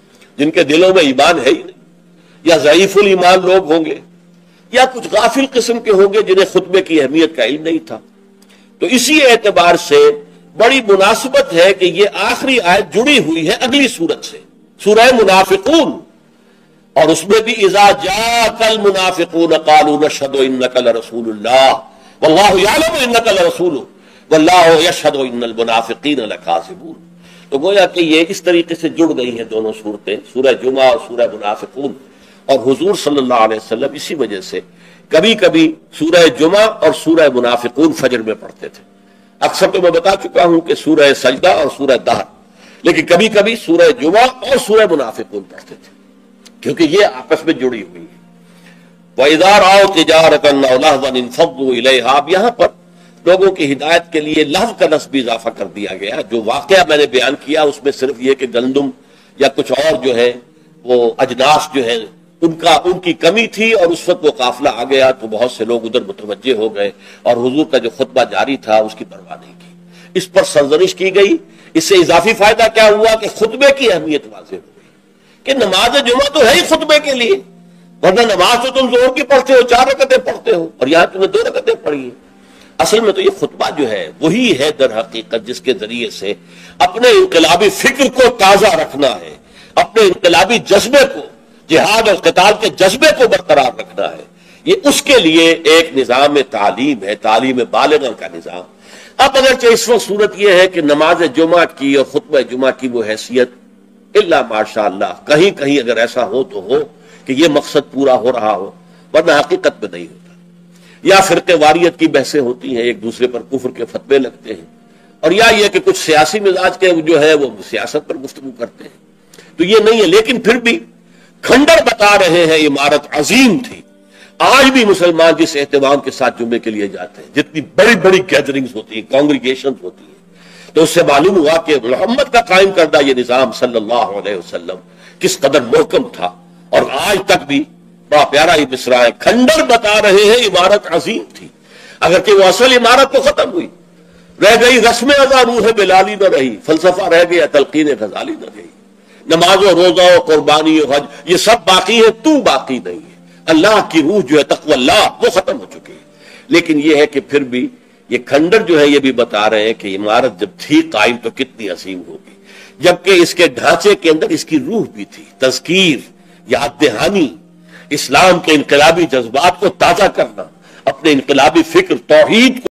Speaker 1: جن کے دلوں میں ایمان ہے ہی نہیں، یا ضعیف الایمان لوگ ہوں گے، یا کچھ غافل قسم کے ہوں گے جنہیں خطبے کی اہمیت کا علم نہیں تھا. تو اسی اعتبار سے بڑی مناسبت ہے کہ یہ آخری آیت جڑی ہوئی ہے اگلی سورت سے، سورہ منافقون، اور اس میں بھی اذا جاءک المنافقون قالوا نشهد انک لرسول اللہ واللہ یعلم انک لرسولہ واللہ یشہد ان المنافقین لکاذبون. تو گویا کہ یہ اس طریقے سے جڑ گئی ہیں دونوں صورتیں، سورہ جمعہ اور سورہ منافقون. اور حضور صلی اللہ علیہ وسلم اسی وجہ سے کبھی کبھی سورہ جمعہ اور سورہ منافقون فجر میں پڑھتے تھے. اکثر تو میں بتا چکا ہوں کہ سورہ سجدہ اور سورہ دہر، لیکن کبھی کبھی سورہ جمعہ اور سورہ منافقون پڑھتے تھے کیونکہ یہ آپس میں جڑی ہوئی ہے. وَإِذَا رَأَوْا تِجَارَةً أَوْ لَهْوًا انفضوا إِلَيْهَا. اب یہاں پر لوگوں کی ہدایت کے لیے لہو کا لفظ بھی اضافہ کر دیا گیا. جو واقعہ میں نے بیان کیا اس میں صرف یہ کہ گندم یا کچھ اور جو ہے وہ اجناس جو ہے ان کی کمی تھی، اور اس وقت وہ قافلہ آ گیا تو بہت سے لوگ ادھر متوجہ ہو گئے اور حضور کا جو خطبہ جاری تھا اس کی پرواہ نہیں کی. اس پر سرزنش کی گئی. اس سے اضافی فائدہ کیا ہوا کہ خطبے کی اہمیت واضح ہو گئی کہ نماز جمعہ تو ہے ہی خطبے کے لیے، ورنہ نماز تو تم زور کی پڑھتے ہو، 4 رکعتیں پڑھتے ہو، اور یہاں تم نے 2 رکعتیں پڑھی ہیں. اصل میں تو یہ خطبہ جو ہے وہی ہے در حقیقت جس کے ذریعے سے اپنے انقلابی فکر کو تازہ رکھنا ہے، اپنے انقلابی جذبے کو، جہاد اور قتال کے جذبے کو برقرار رکھنا ہے. یہ اس کے لیے ایک نظام تعلیم ہے، تعلیم بالغہ کا نظام. اب اگرچہ اس وقت صورت یہ ہے کہ نماز جمعہ کی اور خطبہ جمعہ کی وہ حیثیت الا ماشاء اللہ کہیں کہیں اگر ایسا ہو تو ہو کہ یہ مقصد پورا ہو رہا ہو، ورنہ حقیقت میں نہیں ہوتا. یا فرقے واریت کی بحثیں ہوتی ہیں، ایک دوسرے پر کفر کے فتوے لگتے ہیں، اور یا یہ کہ کچھ سیاسی مزاج کے جو ہے وہ سیاست پر گفتگو کرتے ہیں. تو یہ نہیں ہے، لیکن پھر بھی کھنڈر بتا رہے ہیں عمارت عظیم تھی. آج بھی مسلمان جس اہتمام کے ساتھ جمعے کے لیے جاتے ہیں، جتنی بڑی بڑی گیدرنگز ہوتی ہیں، کانگریگیشنز ہوتی ہیں، تو اس سے معلوم ہوا کہ محمد کا قائم کردہ یہ نظام صلی اللہ علیہ وسلم کس قدر محکم تھا، اور آج تک بھی بڑا پیارا یہ مصرع ہے، کھنڈر بتا رہے ہیں عمارت عظیم تھی، اگرچہ وہ اصل عمارت تو ختم ہوئی، رہ گئی رسم ادا روح بلالی نہ رہی، فلسفہ رہ گیا تلقین غزالی نہ رہی، نماز و روزہ و قربانی و حج یہ سب باقی ہے، تو باقی نہیں ہے، اللہ کی روح جو ہے تقوی اللہ وہ ختم ہو چکی ہے۔ لیکن یہ ہے کہ پھر بھی یہ کھنڈر جو ہے یہ بھی بتا رہے ہیں کہ عمارت جب تھی قائم تو کتنی عظیم ہوگی، جبکہ اس کے ڈھانچے کے اندر اس کی روح بھی تھی، تذکیر، یاد دہانی، اسلام کے انقلابی جذبات کو تازہ کرنا، اپنے انقلابی فکر توحید کو